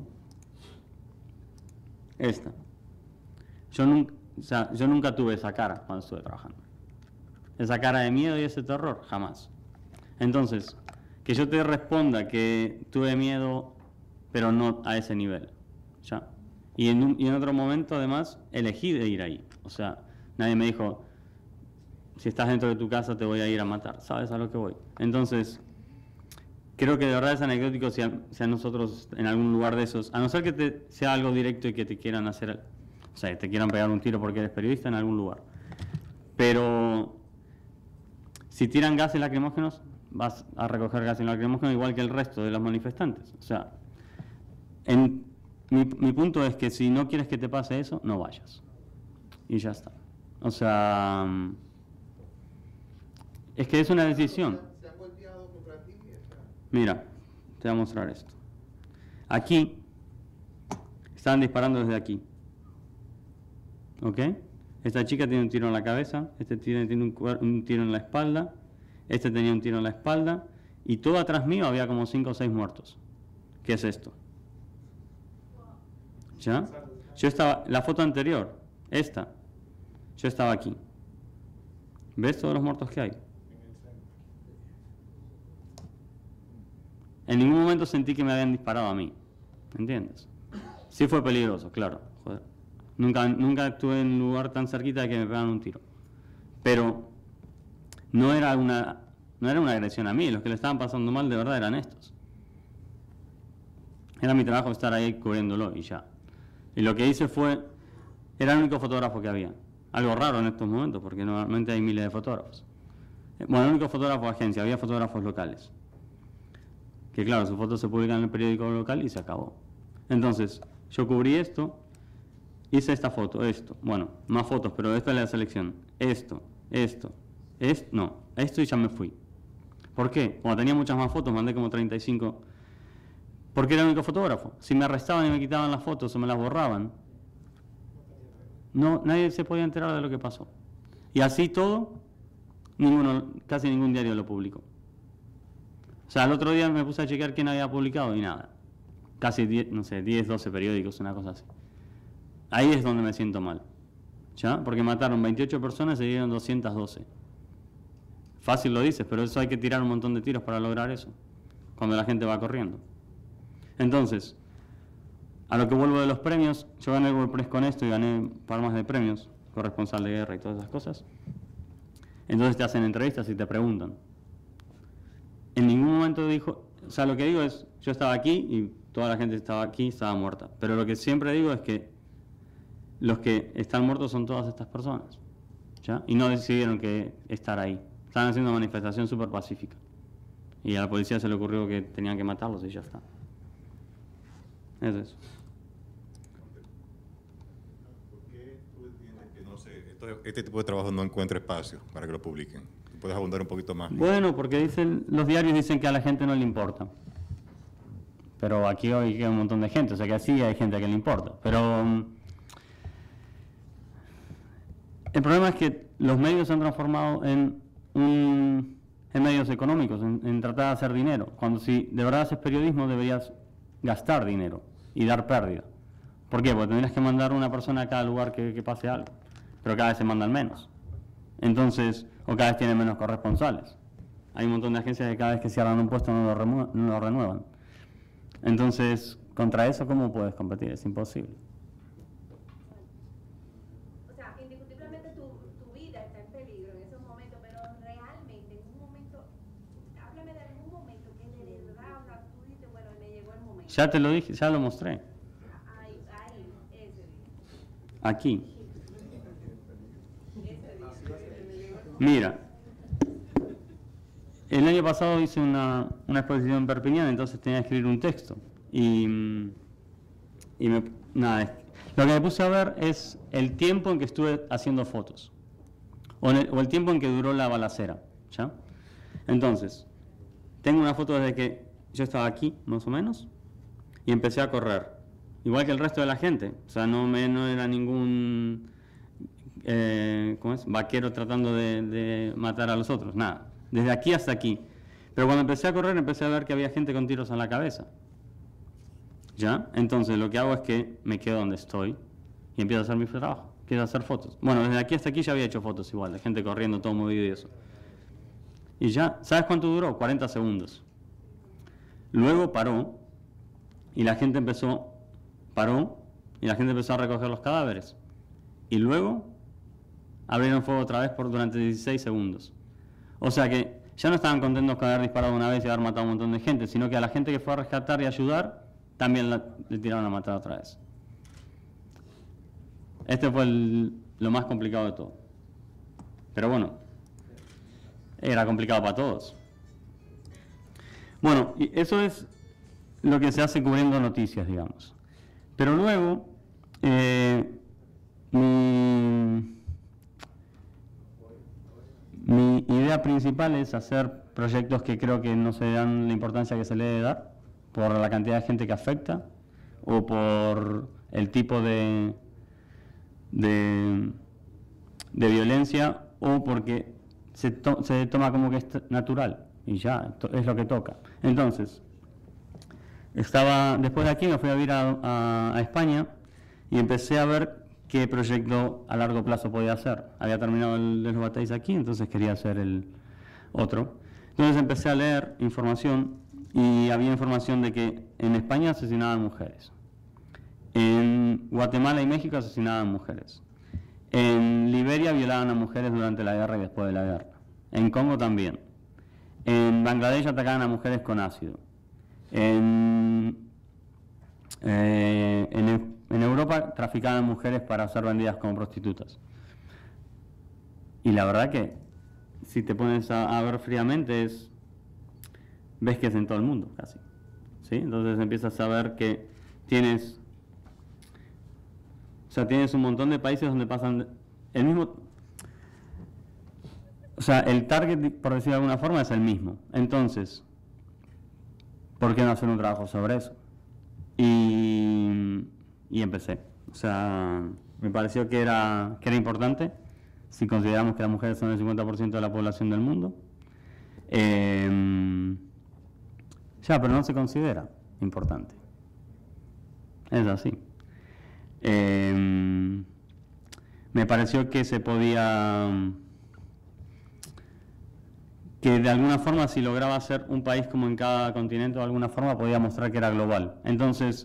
Esta. Yo nunca, o sea, yo nunca tuve esa cara cuando estuve trabajando. Esa cara de miedo y ese terror, jamás. Entonces, que yo te responda que tuve miedo, pero no a ese nivel. ¿Ya? Y en, un, y en otro momento, además, elegí de ir ahí. O sea, nadie me dijo, si estás dentro de tu casa te voy a ir a matar, ¿sabes a lo que voy? Entonces, creo que de verdad es anecdótico si a, si a nosotros en algún lugar de esos, a no ser que te, sea algo directo y que te quieran hacer, o sea, te quieran pegar un tiro porque eres periodista en algún lugar. Pero si tiran gases lacrimógenos, vas a recoger gases lacrimógenos igual que el resto de los manifestantes. O sea, en, mi, mi punto es que si no quieres que te pase eso, no vayas. Y ya está. O sea, es que es una decisión. Mira, te voy a mostrar esto. Aquí, estaban disparando desde aquí. ¿Ok? Esta chica tiene un tiro en la cabeza, este tiene, tiene un, un tiro en la espalda, este tenía un tiro en la espalda, y todo atrás mío había como cinco o seis muertos. ¿Qué es esto? ¿Ya? Yo estaba, la foto anterior, esta, yo estaba aquí. ¿Ves todos los muertos que hay? En ningún momento sentí que me habían disparado a mí. ¿Entiendes? Sí fue peligroso, claro. Joder. Nunca, nunca estuve en un lugar tan cerquita de que me pegaran un tiro. Pero no era una, no era una agresión a mí. Los que le estaban pasando mal de verdad eran estos. Era mi trabajo estar ahí cubriéndolo y ya. Y lo que hice fue... Era el único fotógrafo que había. Algo raro en estos momentos, porque normalmente hay miles de fotógrafos. Bueno, el único fotógrafo de agencia, había fotógrafos locales. Que claro, sus fotos se publican en el periódico local y se acabó. Entonces, yo cubrí esto, hice esta foto, esto, bueno, más fotos, pero esta es la selección. Esto, esto, esto, no, esto y ya me fui. ¿Por qué? Cuando tenía muchas más fotos, mandé como treinta y cinco. Porque era el único fotógrafo. Si me arrestaban y me quitaban las fotos o me las borraban, no, nadie se podía enterar de lo que pasó. Y así todo, ninguno, casi ningún diario lo publicó. O sea, el otro día me puse a chequear quién había publicado y nada. Casi diez, no sé, diez, doce periódicos, una cosa así. Ahí es donde me siento mal. ¿Ya? Porque mataron veintiocho personas y se dieron doscientas doce. Fácil lo dices, pero eso hay que tirar un montón de tiros para lograr eso. Cuando la gente va corriendo. Entonces, a lo que vuelvo de los premios, yo gané el WordPress con esto y gané palmas de premios, corresponsal de guerra y todas esas cosas. Entonces te hacen entrevistas y te preguntan. En ningún momento dijo, o sea, lo que digo es, yo estaba aquí y toda la gente estaba aquí, estaba muerta. Pero lo que siempre digo es que los que están muertos son todas estas personas, ¿ya? Y no decidieron que estar ahí. Estaban haciendo una manifestación súper pacífica. Y a la policía se le ocurrió que tenían que matarlos y ya está. Es eso. ¿Por qué tú entiendes que no sé, esto, este tipo de trabajo no encuentra espacio para que lo publiquen? ¿Puedes abundar un poquito más? Bueno, porque dicen, los diarios dicen que a la gente no le importa. Pero aquí hoy hay un montón de gente, o sea que así hay gente a que le importa. Pero um, el problema es que los medios se han transformado en, un, en medios económicos, en, en tratar de hacer dinero. Cuando si de verdad haces periodismo deberías gastar dinero y dar pérdida. ¿Por qué? Porque tendrías que mandar una persona a cada lugar que, que pase algo. Pero cada vez se mandan menos. Entonces, o cada vez tienen menos corresponsales. Hay un montón de agencias que cada vez que cierran un puesto no lo, no lo renuevan. Entonces, contra eso, ¿cómo puedes competir? Es imposible. O sea, indiscutiblemente tu, tu vida está en peligro en esos momentos, pero realmente en un momento, háblame de algún momento que de verdad, o sea, tú dices, bueno, me llegó el momento. Ya te lo dije, ya lo mostré. Ahí, ahí, ese día. Aquí. Mira, el año pasado hice una, una exposición en Perpiñán, entonces tenía que escribir un texto. Y, y me, nada, lo que me puse a ver es el tiempo en que estuve haciendo fotos. O, en el, o el tiempo en que duró la balacera. ¿Ya? Entonces, tengo una foto desde que yo estaba aquí, más o menos, y empecé a correr. Igual que el resto de la gente. O sea, no, me, no era ningún... Eh, ¿cómo es? Vaquero tratando de, de matar a los otros, nada, desde aquí hasta aquí. Pero cuando empecé a correr empecé a ver que había gente con tiros en la cabeza, ¿ya? Entonces lo que hago es que me quedo donde estoy y empiezo a hacer mi trabajo, empiezo a hacer fotos. Bueno, desde aquí hasta aquí ya había hecho fotos igual, de gente corriendo, todo movido y eso. Y ya, ¿sabes cuánto duró? cuarenta segundos. Luego paró y la gente empezó, paró y la gente empezó a recoger los cadáveres. Y luego... abrieron fuego otra vez por, durante dieciséis segundos. O sea que ya no estaban contentos con haber disparado una vez y haber matado a un montón de gente, sino que a la gente que fue a rescatar y ayudar, también la, le tiraron a matar otra vez. Este fue el, lo más complicado de todo. Pero bueno, era complicado para todos. Bueno, y eso es lo que se hace cubriendo noticias, digamos. Pero luego, eh, mi, mi idea principal es hacer proyectos que creo que no se dan la importancia que se le debe dar, por la cantidad de gente que afecta, o por el tipo de, de, de violencia, o porque se, to, se toma como que es natural, y ya, es lo que toca. Entonces, estaba, después de aquí me fui a vivir a, a, a España y empecé a ver qué proyecto a largo plazo podía hacer. Había terminado el de los batallas aquí, entonces quería hacer el otro. Entonces empecé a leer información y había información de que en España asesinaban mujeres. En Guatemala y México asesinaban mujeres. En Liberia violaban a mujeres durante la guerra y después de la guerra. En Congo también. En Bangladesh atacaban a mujeres con ácido. En, eh, en, en Europa traficaban mujeres para ser vendidas como prostitutas. Y la verdad que, si te pones a, a ver fríamente, es, ves que es en todo el mundo, casi. ¿Sí? Entonces empiezas a ver que tienes, o sea, tienes un montón de países donde pasan el mismo, o sea, el target, por decirlo de alguna forma, es el mismo. Entonces, ¿por qué no hacer un trabajo sobre eso? Y, y empecé. O sea, me pareció que era, que era importante, si consideramos que las mujeres son el cincuenta por ciento de la población del mundo. Eh, ya, pero no se considera importante. Es así. Eh, me pareció que se podía, que de alguna forma, si lograba ser un país como en cada continente, de alguna forma podía mostrar que era global. Entonces,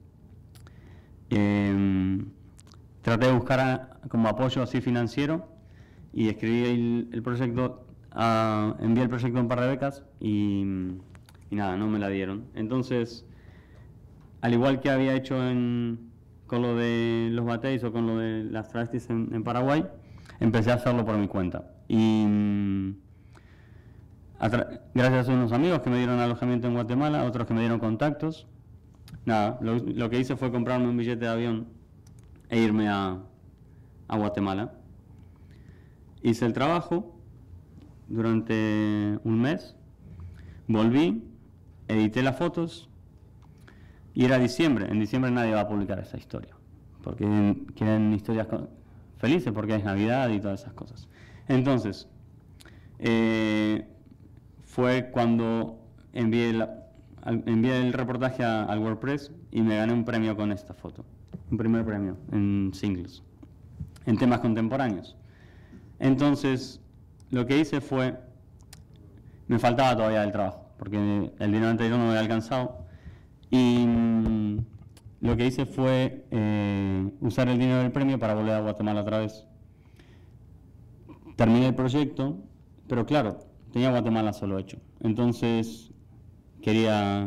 eh, traté de buscar a, como apoyo así financiero y escribí el, el proyecto, uh, envié el proyecto a un par de becas y, y nada, no me la dieron. Entonces, al igual que había hecho en, con lo de los bateis o con lo de las travestis en, en Paraguay, empecé a hacerlo por mi cuenta. Y a gracias a unos amigos que me dieron alojamiento en Guatemala, otros que me dieron contactos, nada, lo, lo que hice fue comprarme un billete de avión e irme a, a Guatemala. Hice el trabajo durante un mes, volví, edité las fotos y era diciembre. En diciembre nadie va a publicar esa historia, porque quieren historias felices, porque es Navidad y todas esas cosas. Entonces, eh, fue cuando envié, la, envié el reportaje a, al WordPress y me gané un premio con esta foto, un primer premio en singles, en temas contemporáneos. Entonces, lo que hice fue, me faltaba todavía el trabajo, porque el dinero anterior no me había alcanzado, y mmm, lo que hice fue eh, usar el dinero del premio para volver a Guatemala otra vez. Terminé el proyecto, pero claro, tenía Guatemala solo hecho, entonces quería,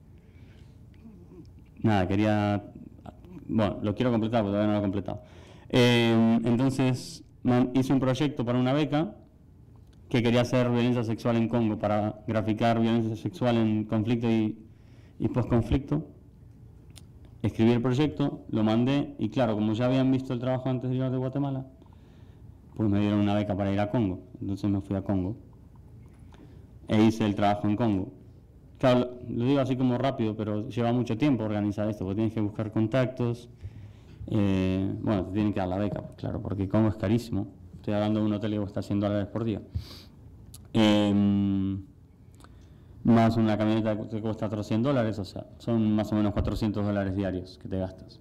nada, quería, bueno, lo quiero completar, porque todavía no lo he completado. Eh, entonces, hice un proyecto para una beca que quería hacer violencia sexual en Congo, para graficar violencia sexual en conflicto y, y posconflicto. Escribí el proyecto, lo mandé y claro, como ya habían visto el trabajo anterior de Guatemala, pues me dieron una beca para ir a Congo. Entonces me fui a Congo e hice el trabajo en Congo. Claro, lo digo así como rápido, pero lleva mucho tiempo organizar esto, porque tienes que buscar contactos. Eh, bueno, te tienen que dar la beca, claro, porque Congo es carísimo. Estoy hablando de un hotel que cuesta cien dólares por día. Eh, más una camioneta que cuesta otros cien dólares, o sea, son más o menos cuatrocientos dólares diarios que te gastas.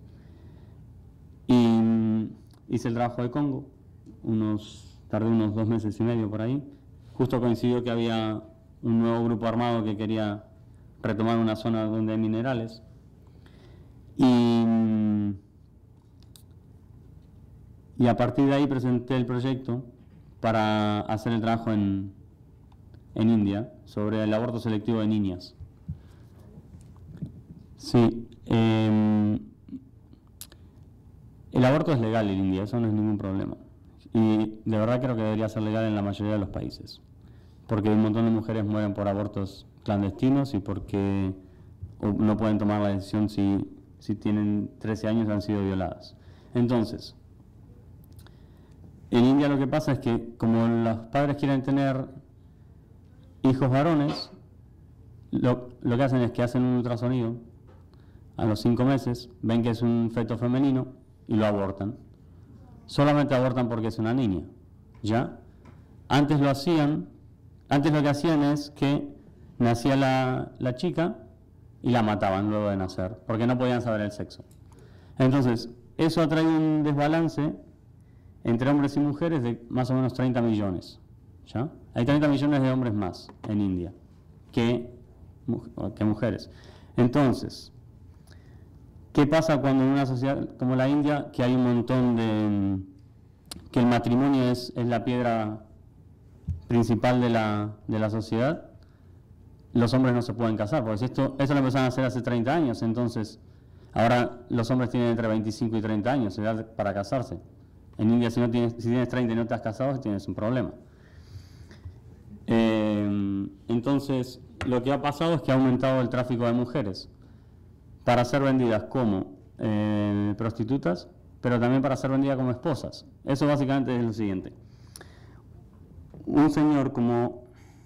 Y hice el trabajo de Congo, unos, tardé unos dos meses y medio por ahí. Justo coincidió que había un nuevo grupo armado que quería retomar una zona donde hay minerales. Y y a partir de ahí presenté el proyecto para hacer el trabajo en, en India sobre el aborto selectivo de niñas. Sí, eh, el aborto es legal en India, eso no es ningún problema. Y de verdad creo que debería ser legal en la mayoría de los países. Porque un montón de mujeres mueren por abortos clandestinos y porque no pueden tomar la decisión si, si tienen trece años y han sido violadas. Entonces, en India lo que pasa es que como los padres quieren tener hijos varones, lo, lo que hacen es que hacen un ultrasonido a los cinco meses, ven que es un feto femenino y lo abortan. Solamente abortan porque es una niña, ¿ya? Antes lo hacían, antes lo que hacían es que nacía la, la chica y la mataban luego de nacer, porque no podían saber el sexo. Entonces, eso ha traído un desbalance entre hombres y mujeres de más o menos treinta millones, ¿ya? Hay treinta millones de hombres más en India que, que mujeres. Entonces, ¿qué pasa cuando en una sociedad como la India, que hay un montón de... que el matrimonio es, es la piedra principal de la, de la sociedad? Los hombres no se pueden casar, porque esto, eso lo empezaron a hacer hace treinta años, entonces ahora los hombres tienen entre veinticinco y treinta años, edad para casarse. En India si, no tienes, si tienes treinta y no te has casado, tienes un problema. Eh, entonces, lo que ha pasado es que ha aumentado el tráfico de mujeres para ser vendidas como eh, prostitutas, pero también para ser vendidas como esposas. Eso básicamente es lo siguiente. Un señor como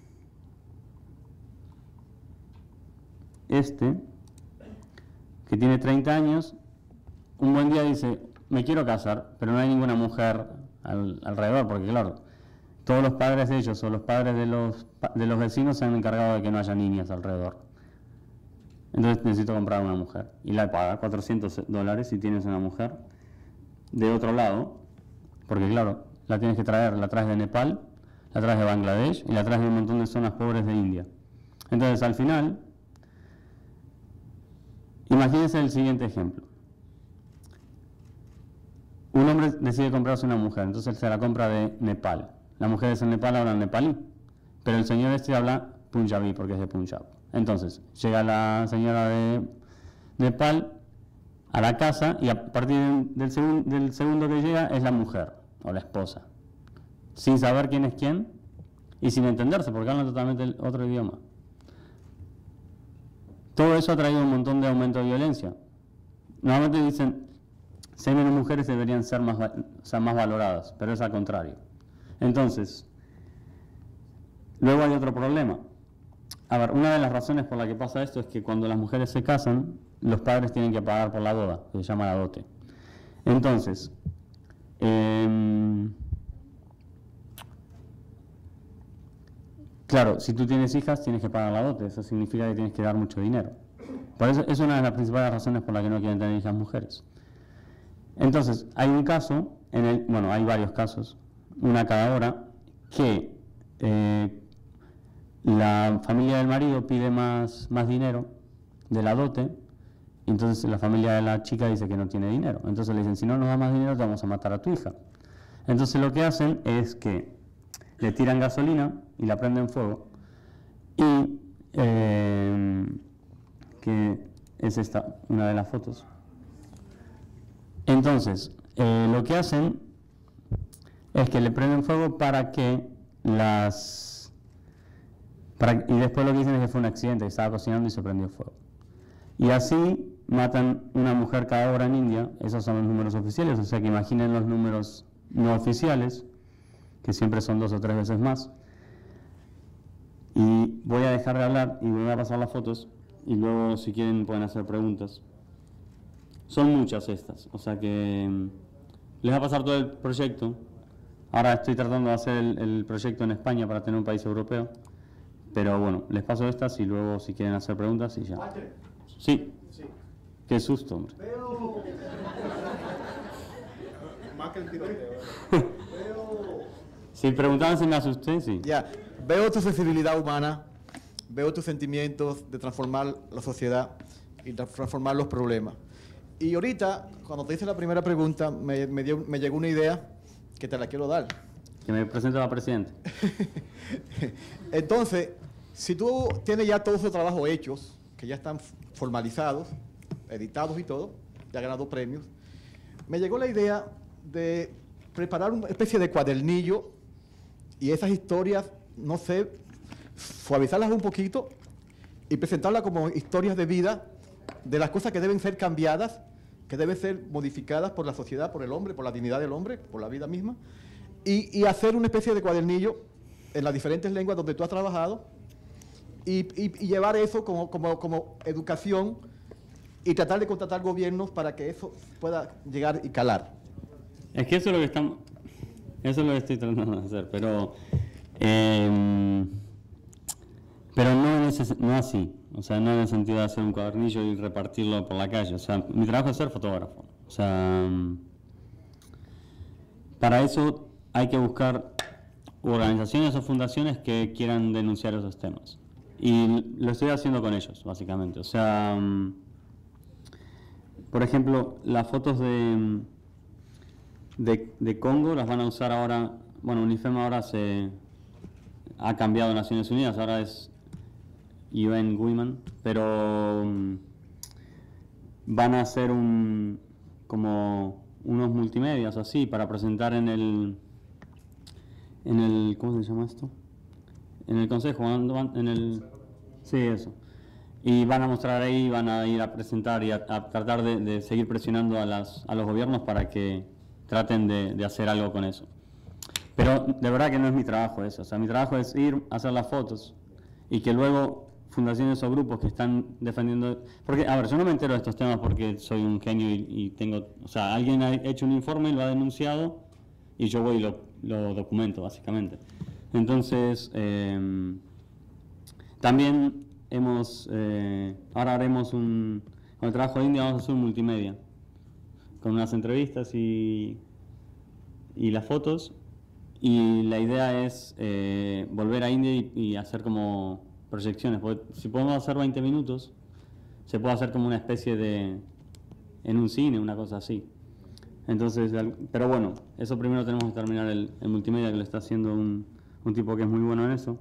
este, que tiene treinta años, un buen día dice, me quiero casar, pero no hay ninguna mujer al, alrededor, porque claro, todos los padres de ellos o los padres de los, de los vecinos se han encargado de que no haya niñas alrededor. Entonces necesito comprar una mujer. Y la paga cuatrocientos dólares si tienes una mujer de otro lado, porque claro, la tienes que traer, la traes de Nepal, la traes de Bangladesh y la traes de un montón de zonas pobres de India. Entonces al final, imagínense el siguiente ejemplo. Un hombre decide comprarse una mujer, entonces él se la compra de Nepal. Las mujeres en Nepal hablan nepalí, pero el señor este habla punjabí porque es de Punjab. Entonces, llega la señora de Nepal a la casa y a partir del, segun, del segundo que llega es la mujer o la esposa, sin saber quién es quién y sin entenderse porque hablan totalmente el otro idioma. Todo eso ha traído un montón de aumento de violencia. Normalmente dicen, si hay menos mujeres deberían ser más, o sea, más valoradas, pero es al contrario. Entonces, luego hay otro problema. A ver, una de las razones por la que pasa esto es que cuando las mujeres se casan, los padres tienen que pagar por la boda, que se llama la dote. Entonces, eh, claro, si tú tienes hijas, tienes que pagar la dote, eso significa que tienes que dar mucho dinero. Por eso es una de las principales razones por las que no quieren tener hijas mujeres. Entonces, hay un caso, en el, bueno, hay varios casos, una cada hora, que eh, la familia del marido pide más, más dinero de la dote, y entonces la familia de la chica dice que no tiene dinero. Entonces le dicen, si no nos da más dinero, te vamos a matar a tu hija. Entonces lo que hacen es que le tiran gasolina y la prenden fuego, y eh, que es esta, una de las fotos. Entonces, eh, lo que hacen es que le prenden fuego para que las... Para, y después lo que dicen es que fue un accidente, que estaba cocinando y se prendió fuego. Y así matan una mujer cada hora en India, esos son los números oficiales, o sea que imaginen los números no oficiales, que siempre son dos o tres veces más. Y voy a dejar de hablar y voy a pasar las fotos, y luego si quieren pueden hacer preguntas. Son muchas estas, o sea que les va a pasar todo el proyecto. Ahora estoy tratando de hacer el, el proyecto en España para tener un país europeo, pero bueno, les paso estas y luego si quieren hacer preguntas y ya. Sí. Sí. Qué susto, hombre. Veo... Más que el tiroteo. Veo... Si preguntaban si me asusté, sí. Ya, veo tu sensibilidad humana, veo tus sentimientos de transformar la sociedad y transformar los problemas. Y ahorita, cuando te hice la primera pregunta, me, me, dio, me llegó una idea que te la quiero dar. Que me presente a la presidenta. Entonces, si tú tienes ya todos esos trabajos hechos, que ya están formalizados, editados y todo, ya ganado premios, me llegó la idea de preparar una especie de cuadernillo y esas historias, no sé, suavizarlas un poquito y presentarlas como historias de vida de las cosas que deben ser cambiadas, que deben ser modificadas por la sociedad, por el hombre, por la dignidad del hombre, por la vida misma, y, y hacer una especie de cuadernillo en las diferentes lenguas donde tú has trabajado y, y, y llevar eso como, como, como educación y tratar de contratar gobiernos para que eso pueda llegar y calar. Es que eso es lo que estamos, eso es lo que estoy tratando de hacer, pero eh, pero no, en ese, no así, o sea, no en el sentido de hacer un cuadernillo y repartirlo por la calle. O sea, mi trabajo es ser fotógrafo. O sea, para eso hay que buscar organizaciones o fundaciones que quieran denunciar esos temas. Y lo estoy haciendo con ellos, básicamente. O sea, por ejemplo, las fotos de, de, de Congo las van a usar ahora, bueno, UNIFEM ahora se ha cambiado a Naciones Unidas, ahora es U N Women, pero um, van a hacer un, como unos multimedias así para presentar en el, en el, ¿cómo se llama esto? En el consejo, en el, sí, eso. Y van a mostrar ahí, van a ir a presentar y a, a tratar de, de seguir presionando a, las, a los gobiernos para que traten de, de hacer algo con eso. Pero de verdad que no es mi trabajo eso, o sea, mi trabajo es ir a hacer las fotos y que luego fundaciones o grupos que están defendiendo... Porque, a ver, yo no me entero de estos temas porque soy un genio y, y tengo... O sea, alguien ha hecho un informe y lo ha denunciado y yo voy y lo, lo documento, básicamente. Entonces, eh, también hemos... Eh, ahora haremos un... Con el trabajo de India vamos a hacer un multimedia, con unas entrevistas y, y las fotos. Y la idea es eh, volver a India y, y hacer como proyecciones. Porque si podemos hacer veinte minutos, se puede hacer como una especie de... en un cine, una cosa así. Entonces, pero bueno, eso primero tenemos que terminar el, el multimedia, que lo está haciendo un, un tipo que es muy bueno en eso.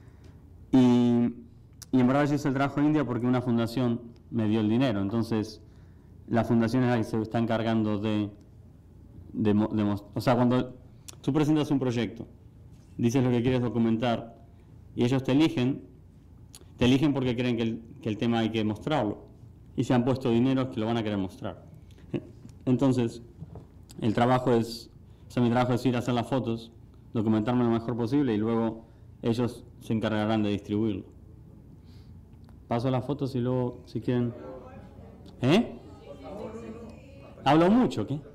Y, y en verdad yo hice el trabajo en India porque una fundación me dio el dinero. Entonces, la fundación es la que se está encargando de... de, de o sea, cuando tú presentas un proyecto, dices lo que quieres documentar y ellos te eligen, te eligen porque creen que el, que el tema hay que mostrarlo y se han puesto dinero que lo van a querer mostrar. Entonces, el trabajo es, o sea, mi trabajo es ir a hacer las fotos, documentarme lo mejor posible y luego ellos se encargarán de distribuirlo. Paso las fotos y luego, si quieren... ¿Eh? ¿Hablo mucho? ¿Qué?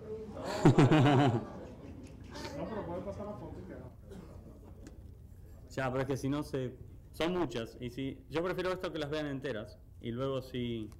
Ya, pero es que si no se... Son muchas, y si... Yo prefiero esto que las vean enteras, y luego si...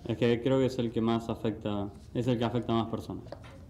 Es que creo que es el que más afecta, es el que afecta a más personas.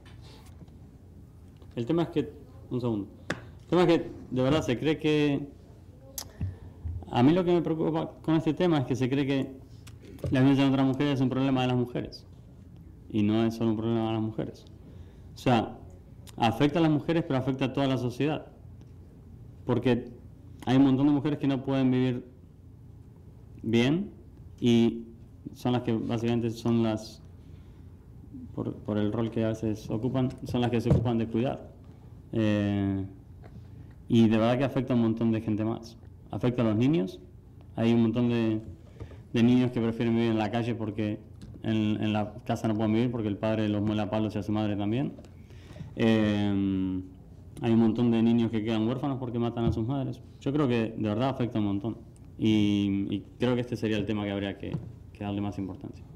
El tema es que, un segundo, el tema es que de verdad se cree que, a mí lo que me preocupa con este tema es que se cree que la violencia contra las mujeres es un problema de las mujeres. Y no es solo un problema de las mujeres. O sea, afecta a las mujeres, pero afecta a toda la sociedad. Porque hay un montón de mujeres que no pueden vivir bien y son las que básicamente son las, por, por el rol que a veces ocupan, son las que se ocupan de cuidar. Eh, y de verdad que afecta a un montón de gente más. Afecta a los niños. Hay un montón de, de niños que prefieren vivir en la calle porque en, en la casa no pueden vivir porque el padre los muele a palos y a su madre también. Eh, hay un montón de niños que quedan huérfanos porque matan a sus madres. Yo creo que de verdad afecta un montón. Y, y creo que este sería el tema que habría que, que darle más importancia.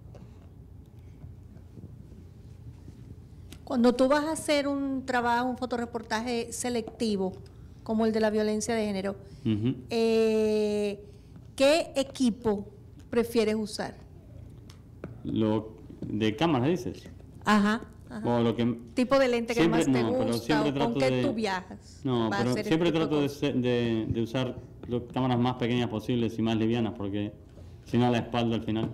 Cuando tú vas a hacer un trabajo, un fotoreportaje selectivo, como el de la violencia de género, uh-huh. eh, ¿qué equipo prefieres usar? Lo de cámara, dices. Ajá. Ajá. O lo que, tipo de lente que siempre, más te no, gusta o con qué de, tú viajas. No, pero siempre trato de, de, de usar las cámaras más pequeñas posibles y más livianas porque si no la espalda al final.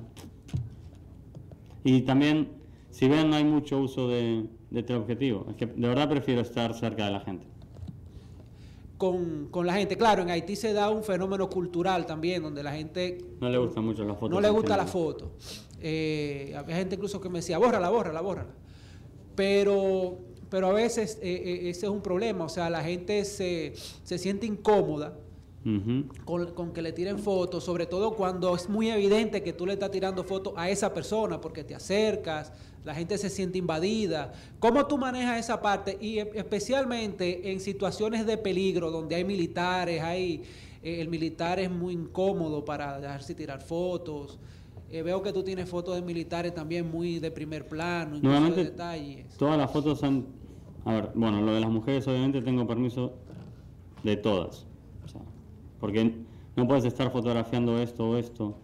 Y también, si ven, no hay mucho uso de, de teleobjetivo. Es que de verdad prefiero estar cerca de la gente. Con, con la gente, claro, en Haití se da un fenómeno cultural también, donde la gente... No le gusta mucho la foto. No le gusta la foto. Eh, había gente incluso que me decía, bórrala, bórrala, bórrala. Pero, pero a veces eh, eh, ese es un problema, o sea, la gente se, se siente incómoda uh-huh. con, con que le tiren fotos, sobre todo cuando es muy evidente que tú le estás tirando fotos a esa persona porque te acercas, la gente se siente invadida. ¿Cómo tú manejas esa parte? Y especialmente en situaciones de peligro, donde hay militares, hay, eh, el militar es muy incómodo para dejarse tirar fotos. Eh, veo que tú tienes fotos de militares también muy de primer plano, incluso de detalles. Todas las fotos son... A ver, bueno, lo de las mujeres obviamente tengo permiso de todas. O sea, porque no puedes estar fotografiando esto o esto.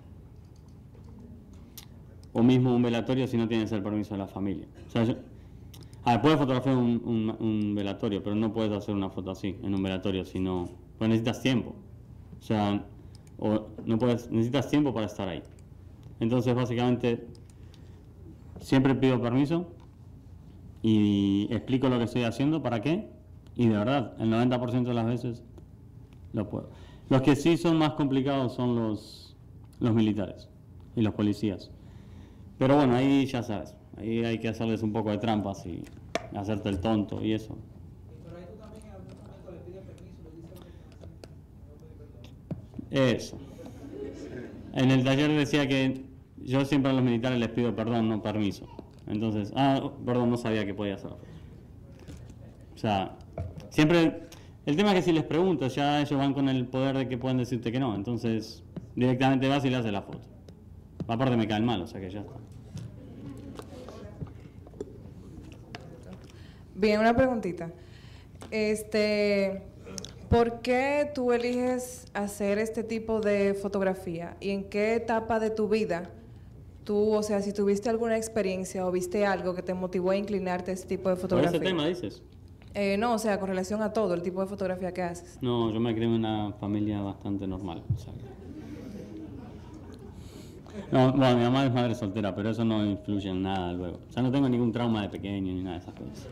O mismo un velatorio si no tienes el permiso de la familia. O sea, yo, a ver, puedes fotografiar un, un, un velatorio, pero no puedes hacer una foto así en un velatorio si no... Pues necesitas tiempo. O sea, o no puedes, necesitas tiempo para estar ahí. Entonces, básicamente, siempre pido permiso y explico lo que estoy haciendo, para qué, y de verdad, el noventa por ciento de las veces lo puedo. Los que sí son más complicados son los, los militares y los policías. Pero bueno, ahí ya sabes, ahí hay que hacerles un poco de trampas y hacerte el tonto y eso. Pero ahí tú también en algún momento le pides permiso, le Eso. dices En el taller decía que yo siempre a los militares les pido perdón, no permiso. Entonces, ah, perdón, no sabía que podía hacerlo. O sea, siempre, el tema es que si les preguntas, ya ellos van con el poder de que pueden decirte que no. Entonces, directamente vas y le haces la foto. Aparte me caen mal, o sea que ya está. Bien, una preguntita. Este... ¿Por qué tú eliges hacer este tipo de fotografía? ¿Y en qué etapa de tu vida tú, o sea, si tuviste alguna experiencia o viste algo que te motivó a inclinarte a este tipo de fotografía? ¿Por ese tema dices? Eh, no, o sea, con relación a todo, el tipo de fotografía que haces. No, yo me crié en una familia bastante normal. O sea, no, bueno, mi mamá es madre soltera, pero eso no influye en nada luego. O sea, no tengo ningún trauma de pequeño ni nada de esas cosas.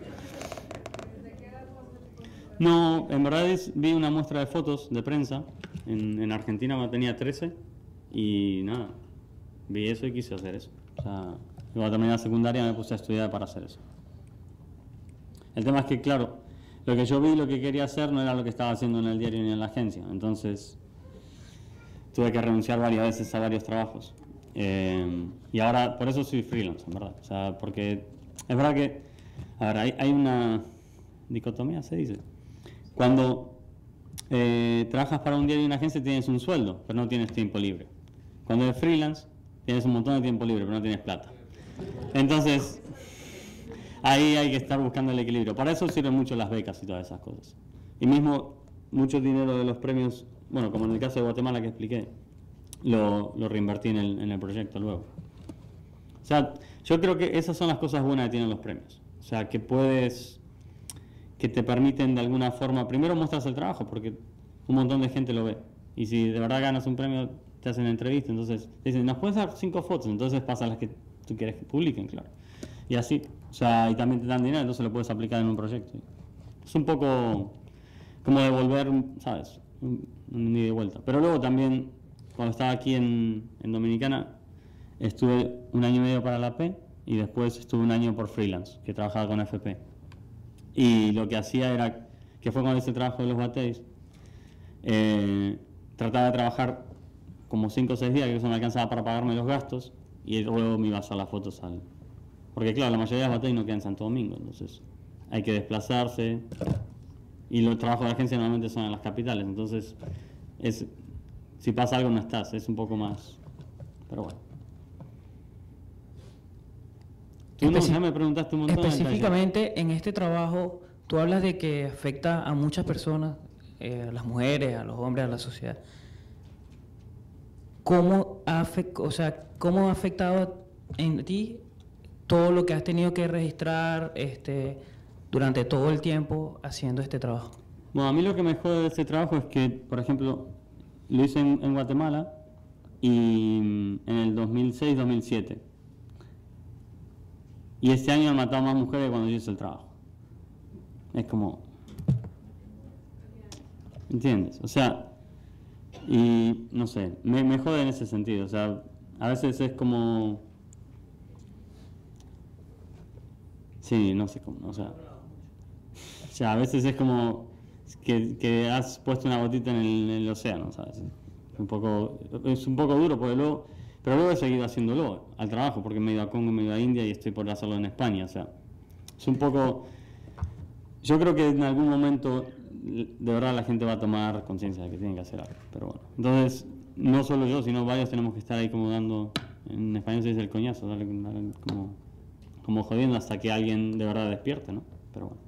No, en verdad es, vi una muestra de fotos de prensa en, en Argentina cuando tenía trece y nada, vi eso y quise hacer eso. O sea, cuando terminé la secundaria me puse a estudiar para hacer eso. El tema es que, claro, lo que yo vi, lo que quería hacer no era lo que estaba haciendo en el diario ni en la agencia. Entonces, tuve que renunciar varias veces a varios trabajos. Eh, y ahora, por eso soy freelance, en verdad. O sea, porque es verdad que, a ver, hay, hay una dicotomía, se dice. Cuando eh, trabajas para un diario y una agencia tienes un sueldo, pero no tienes tiempo libre. Cuando eres freelance, tienes un montón de tiempo libre, pero no tienes plata. Entonces, ahí hay que estar buscando el equilibrio. Para eso sirven mucho las becas y todas esas cosas. Y mismo, mucho dinero de los premios, bueno, como en el caso de Guatemala que expliqué, lo, lo reinvertí en el, en el proyecto luego. O sea, yo creo que esas son las cosas buenas que tienen los premios. O sea, que puedes, que te permiten de alguna forma, primero muestras el trabajo, porque un montón de gente lo ve. Y si de verdad ganas un premio, te hacen entrevista, entonces te dicen, nos puedes dar cinco fotos, entonces pasan las que tú quieres que publiquen, claro. Y así, o sea, y también te dan dinero, entonces lo puedes aplicar en un proyecto. Es un poco como devolver, ¿sabes? Un, un ida y vuelta. Pero luego también, cuando estaba aquí en, en Dominicana, estuve un año y medio para la P y después estuve un año por freelance, que trabajaba con F P. Y lo que hacía era, que fue con ese trabajo de los batéis, eh, trataba de trabajar como cinco o seis días, que eso me alcanzaba para pagarme los gastos, y luego me iba a hacer las fotos al... Porque claro, la mayoría de las batéis no quedan en Santo Domingo, entonces hay que desplazarse, y los trabajos de agencia normalmente son en las capitales, entonces es, si pasa algo no estás, es un poco más... Pero bueno. Tú no, ya me preguntaste un montón. Específicamente en este trabajo, tú hablas de que afecta a muchas personas, eh, a las mujeres, a los hombres, a la sociedad. ¿Cómo ha, o sea, ¿cómo ha afectado en ti todo lo que has tenido que registrar este, durante todo el tiempo haciendo este trabajo? Bueno, a mí lo que me jode de este trabajo es que, por ejemplo, lo hice en, en Guatemala y en el dos mil seis dos mil siete. Y este año han matado más mujeres que cuando yo hice el trabajo. Es como... ¿Entiendes? O sea, y no sé, me, me jode en ese sentido. O sea, a veces es como... Sí, no sé cómo, o sea... O sea, a veces es como que, que has puesto una botita en el, en el océano, ¿sabes? Un poco, es un poco duro porque luego... Pero luego he seguido haciéndolo al trabajo, porque me he ido a Congo, me he ido a India y estoy por hacerlo en España. O sea, es un poco... Yo creo que en algún momento, de verdad, la gente va a tomar conciencia de que tienen que hacer algo. Pero bueno, entonces, no solo yo, sino varios tenemos que estar ahí como dando... En español se dice el coñazo, darle, darle como, como jodiendo hasta que alguien de verdad despierte, ¿no? Pero bueno.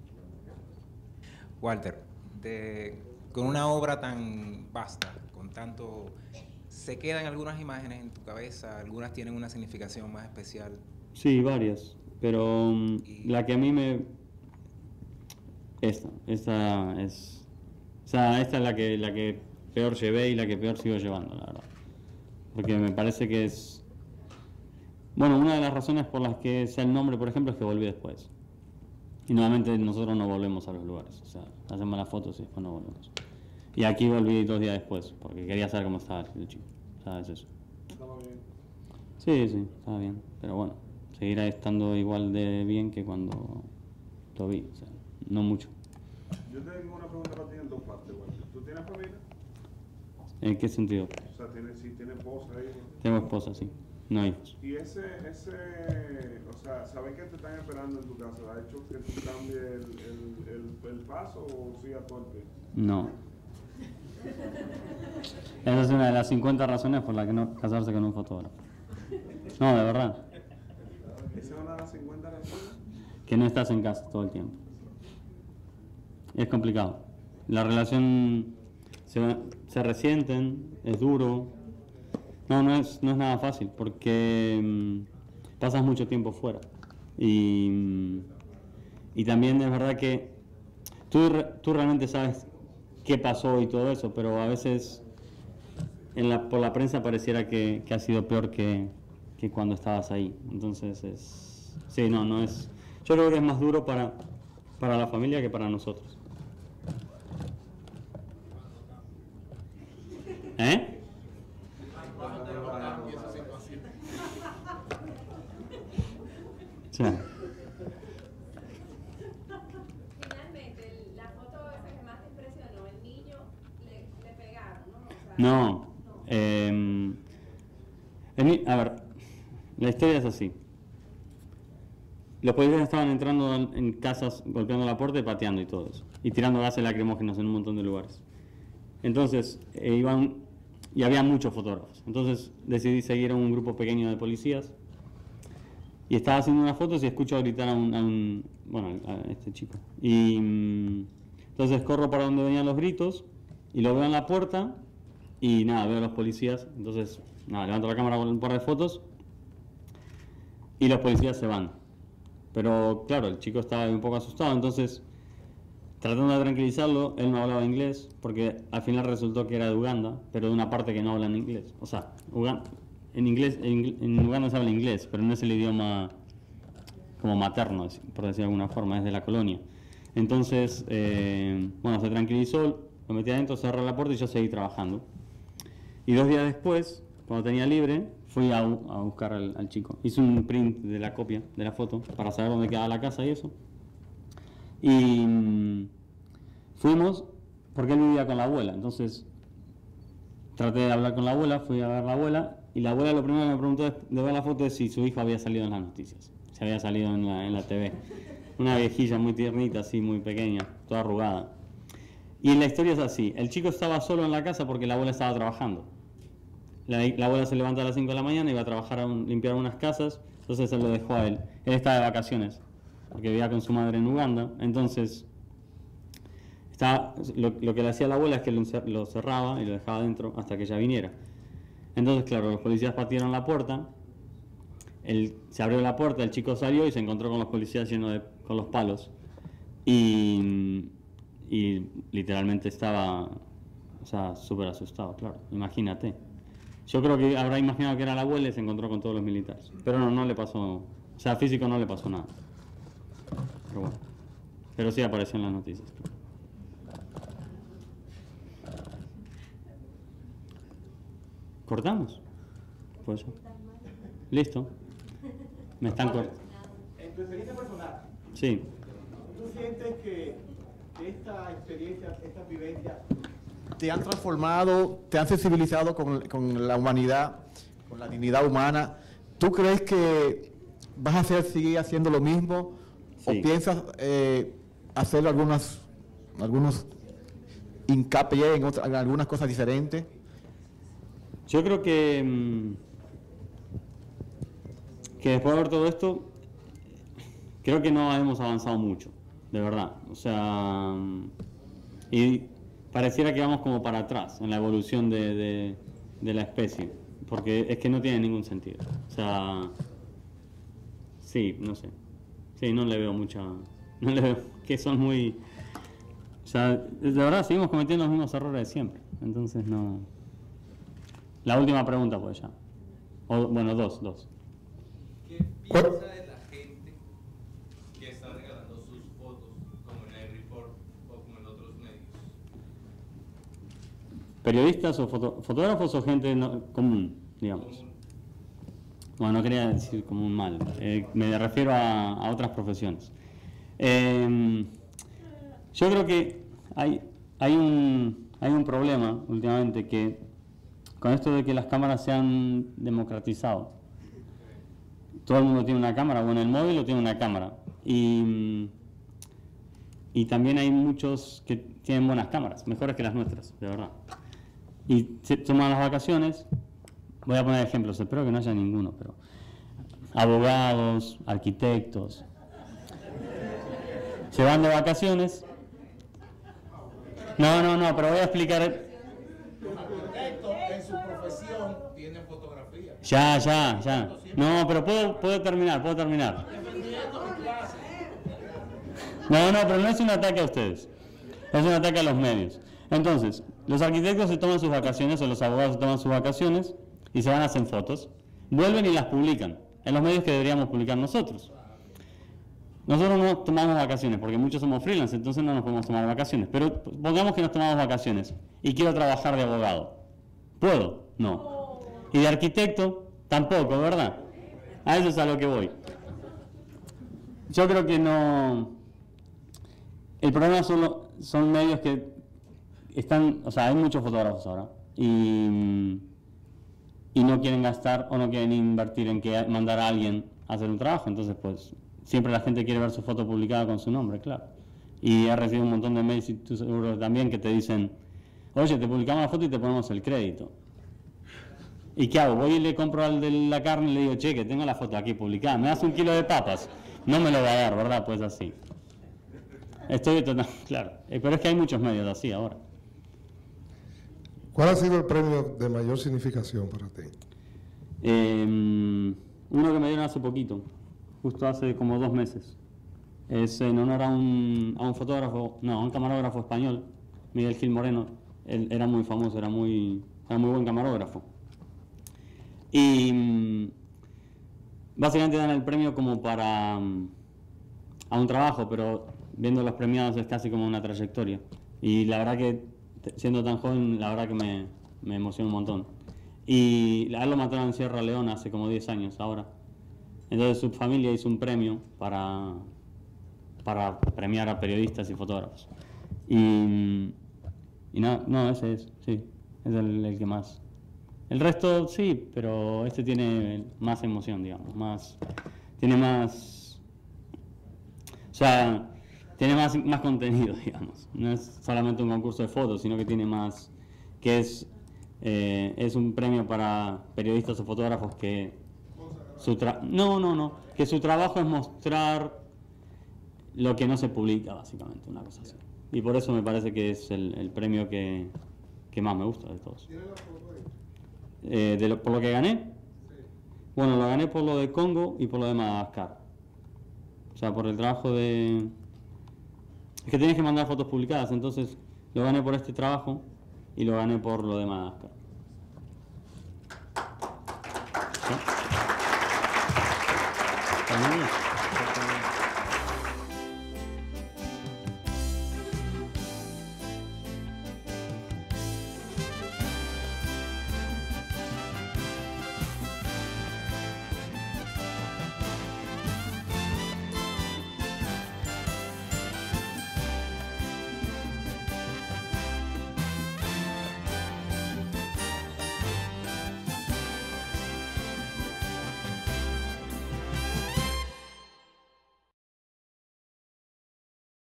Walter, de, con una obra tan vasta, con tanto... ¿Se quedan algunas imágenes en tu cabeza? ¿Algunas tienen una significación más especial? Sí, varias, pero um, la que a mí me... Esta, esta es... O sea, esta es la que, la que peor llevé y la que peor sigo llevando, la verdad. Porque me parece que es... Bueno, una de las razones por las que sea el nombre, por ejemplo, es que volví después. Y nuevamente nosotros no volvemos a los lugares, o sea, hacemos las fotos y después no volvemos. Y aquí volví dos días después, porque quería saber cómo estaba el chico. O sea, es eso. ¿Estaba bien? Sí, sí, estaba bien. Pero bueno, seguirá estando igual de bien que cuando lo vi. O sea, no mucho. Yo tengo una pregunta para ti en dos partes, Walter. ¿Tú tienes familia? ¿En qué sentido? O sea, ¿tienes, si tienes esposa, hijos? Tengo esposa, sí. No hijos. Y ese, ese, o sea, ¿sabes que te están esperando en tu casa? ¿Ha hecho que tú cambies el, el, el, el paso o sigas todo el pie? No. Esa es una de las cincuenta razones por las que no casarse con un fotógrafo. No, de verdad. ¿Esa es una de las cincuenta razones? Que no estás en casa todo el tiempo. Es complicado. La relación se, se resienten, es duro. No, no es, no es nada fácil porque mmm, pasas mucho tiempo fuera. Y, y también es verdad que tú, tú realmente sabes qué pasó y todo eso, pero a veces en la, por la prensa pareciera que, que ha sido peor que, que cuando estabas ahí. Entonces es... Sí, no, no es... Yo creo que es más duro para, para la familia que para nosotros. ¿Eh? Sí. Finalmente, la foto esa que más te impresionó, el niño le, le pegaron, ¿no? O sea, No. Eh, el, a ver, la historia es así. Los policías estaban entrando en, en casas, golpeando la puerta y pateando y todo eso. Y tirando gases lacrimógenos en un montón de lugares. Entonces, eh, iban... Y había muchos fotógrafos. Entonces decidí seguir a un grupo pequeño de policías. Y estaba haciendo unas fotos y escucho gritar a un, a un bueno, a este chico. Y mmm, entonces corro para donde venían los gritos y lo veo en la puerta y nada, veo a los policías. Entonces, nada, levanto la cámara con un par de fotos y los policías se van. Pero claro, el chico estaba un poco asustado, entonces tratando de tranquilizarlo, él no hablaba inglés, porque al final resultó que era de Uganda, pero de una parte que no hablan inglés. O sea, Uganda, en, inglés, en, en Uganda se habla inglés, pero no es el idioma como materno, por decir de alguna forma, es de la colonia. Entonces, eh, bueno, se tranquilizó, lo metí adentro, cerré la puerta y yo seguí trabajando. Y dos días después, cuando tenía libre, fui a, a buscar al, al chico. Hice un print de la copia de la foto para saber dónde quedaba la casa y eso. Y mmm, fuimos, porque él vivía con la abuela, entonces traté de hablar con la abuela, fui a ver a la abuela, y la abuela lo primero que me preguntó de, de ver la foto es si su hijo había salido en las noticias, si había salido en la, en la T V. Una viejilla muy tiernita, así, muy pequeña, toda arrugada. Y la historia es así, el chico estaba solo en la casa porque la abuela estaba trabajando. La, la abuela se levanta a las cinco de la mañana y iba a trabajar a un, limpiar unas casas, entonces él lo dejó a él. Él estaba de vacaciones, porque vivía con su madre en Uganda, entonces estaba, lo, lo que le hacía la abuela es que lo, lo cerraba y lo dejaba adentro hasta que ella viniera. Entonces, claro, los policías partieron la puerta, él, se abrió la puerta, el chico salió y se encontró con los policías llenos de, con los palos. Y, y literalmente estaba, o sea, súper asustado, claro, imagínate. Yo creo que habrá imaginado que era la abuela y se encontró con todos los militares. Pero no, no le pasó, o sea, físico no le pasó nada. Pero bueno, pero sí apareció en las noticias. ¿Cortamos? Pues listo. Me están cortando. En tu experiencia personal, Sí. ¿tú sientes que esta experiencia, estas vivencias te han transformado, te han sensibilizado con, con la humanidad, con la dignidad humana? ¿Tú crees que vas a hacer, seguir haciendo lo mismo? Sí. ¿O piensas eh, hacer algunas, algunos hincapié en, otra, en algunas cosas diferentes? Yo creo que, que después de ver todo esto, creo que no hemos avanzado mucho, de verdad. O sea, y pareciera que vamos como para atrás en la evolución de, de, de la especie, porque es que no tiene ningún sentido. O sea, sí, no sé. Sí, no le veo mucha... No le veo... que son muy... O sea, de verdad seguimos cometiendo los mismos errores de siempre. Entonces no... La última pregunta, pues ya. O, bueno, dos, dos. ¿Qué piensa de la gente que está regalando sus fotos, como en el Report o como en otros medios? ¿Periodistas o foto, fotógrafos o gente no, común, digamos? Común. Bueno, no quería decir común mal. Eh, me refiero a, a otras profesiones. Eh, yo creo que hay, hay, un, hay un problema últimamente que con esto de que las cámaras se han democratizado. Todo el mundo tiene una cámara, o en el móvil o tiene una cámara. Y, y también hay muchos que tienen buenas cámaras, mejores que las nuestras, de verdad. Y se toman las vacaciones, voy a poner ejemplos, espero que no haya ninguno, pero abogados, arquitectos, se van de vacaciones. No, no, no, pero voy a explicar. En su profesión tiene fotografía. Ya, ya, ya. No, pero puedo, puedo terminar, puedo terminar. No, no, pero no es un ataque a ustedes. Es un ataque a los medios. Entonces, los arquitectos se toman sus vacaciones o los abogados se toman sus vacaciones y se van a hacer fotos. Vuelven y las publican en los medios que deberíamos publicar nosotros. Nosotros no tomamos vacaciones porque muchos somos freelance, entonces no nos podemos tomar vacaciones. Pero pongamos que nos tomamos vacaciones y quiero trabajar de abogado. ¿Puedo? No. Y de arquitecto, tampoco, ¿verdad? A eso es a lo que voy. Yo creo que no... El problema son, lo, son medios que están... O sea, hay muchos fotógrafos ahora. Y, y no quieren gastar o no quieren invertir en que mandar a alguien a hacer un trabajo. Entonces, pues, siempre la gente quiere ver su foto publicada con su nombre, claro. Y he recibido un montón de mails, y tú seguro también, que te dicen... Oye, te publicamos la foto y te ponemos el crédito. ¿Y qué hago? Voy y le compro al de la carne y le digo, che, que tengo la foto aquí publicada. ¿Me das un kilo de papas? No me lo va a dar, ¿verdad? Pues así. Estoy total, claro. Pero es que hay muchos medios así ahora. ¿Cuál ha sido el premio de mayor significación para ti? Eh, Uno que me dieron hace poquito, justo hace como dos meses. Es en honor a un, a un fotógrafo, no, a un camarógrafo español, Miguel Gil Moreno. Él era muy famoso, era muy, era muy buen camarógrafo. Y mm, básicamente dan el premio como para mm, a un trabajo, pero viendo los premiados es casi como una trayectoria. Y la verdad que, siendo tan joven, la verdad que me, me emociona un montón. Y a él lo mataron en Sierra Leona hace como diez años ahora. Entonces su familia hizo un premio para, para premiar a periodistas y fotógrafos. Y, y nada, no, ese es, sí, es el, el que más. El resto sí, pero este tiene más emoción, digamos, más, tiene más, o sea, tiene más, más contenido, digamos. No es solamente un concurso de fotos, sino que tiene más, que es, eh, es un premio para periodistas o fotógrafos que su tra no, no, no, que su trabajo es mostrar lo que no se publica, básicamente, una cosa así. Y por eso me parece que es el, el premio que, que más me gusta de todos. Eh, de lo, ¿Por lo que gané? Bueno, lo gané por lo de Congo y por lo de Madagascar. O sea, por el trabajo de... Es que tienes que mandar fotos publicadas, entonces lo gané por este trabajo y lo gané por lo de Madagascar. ¿Sí?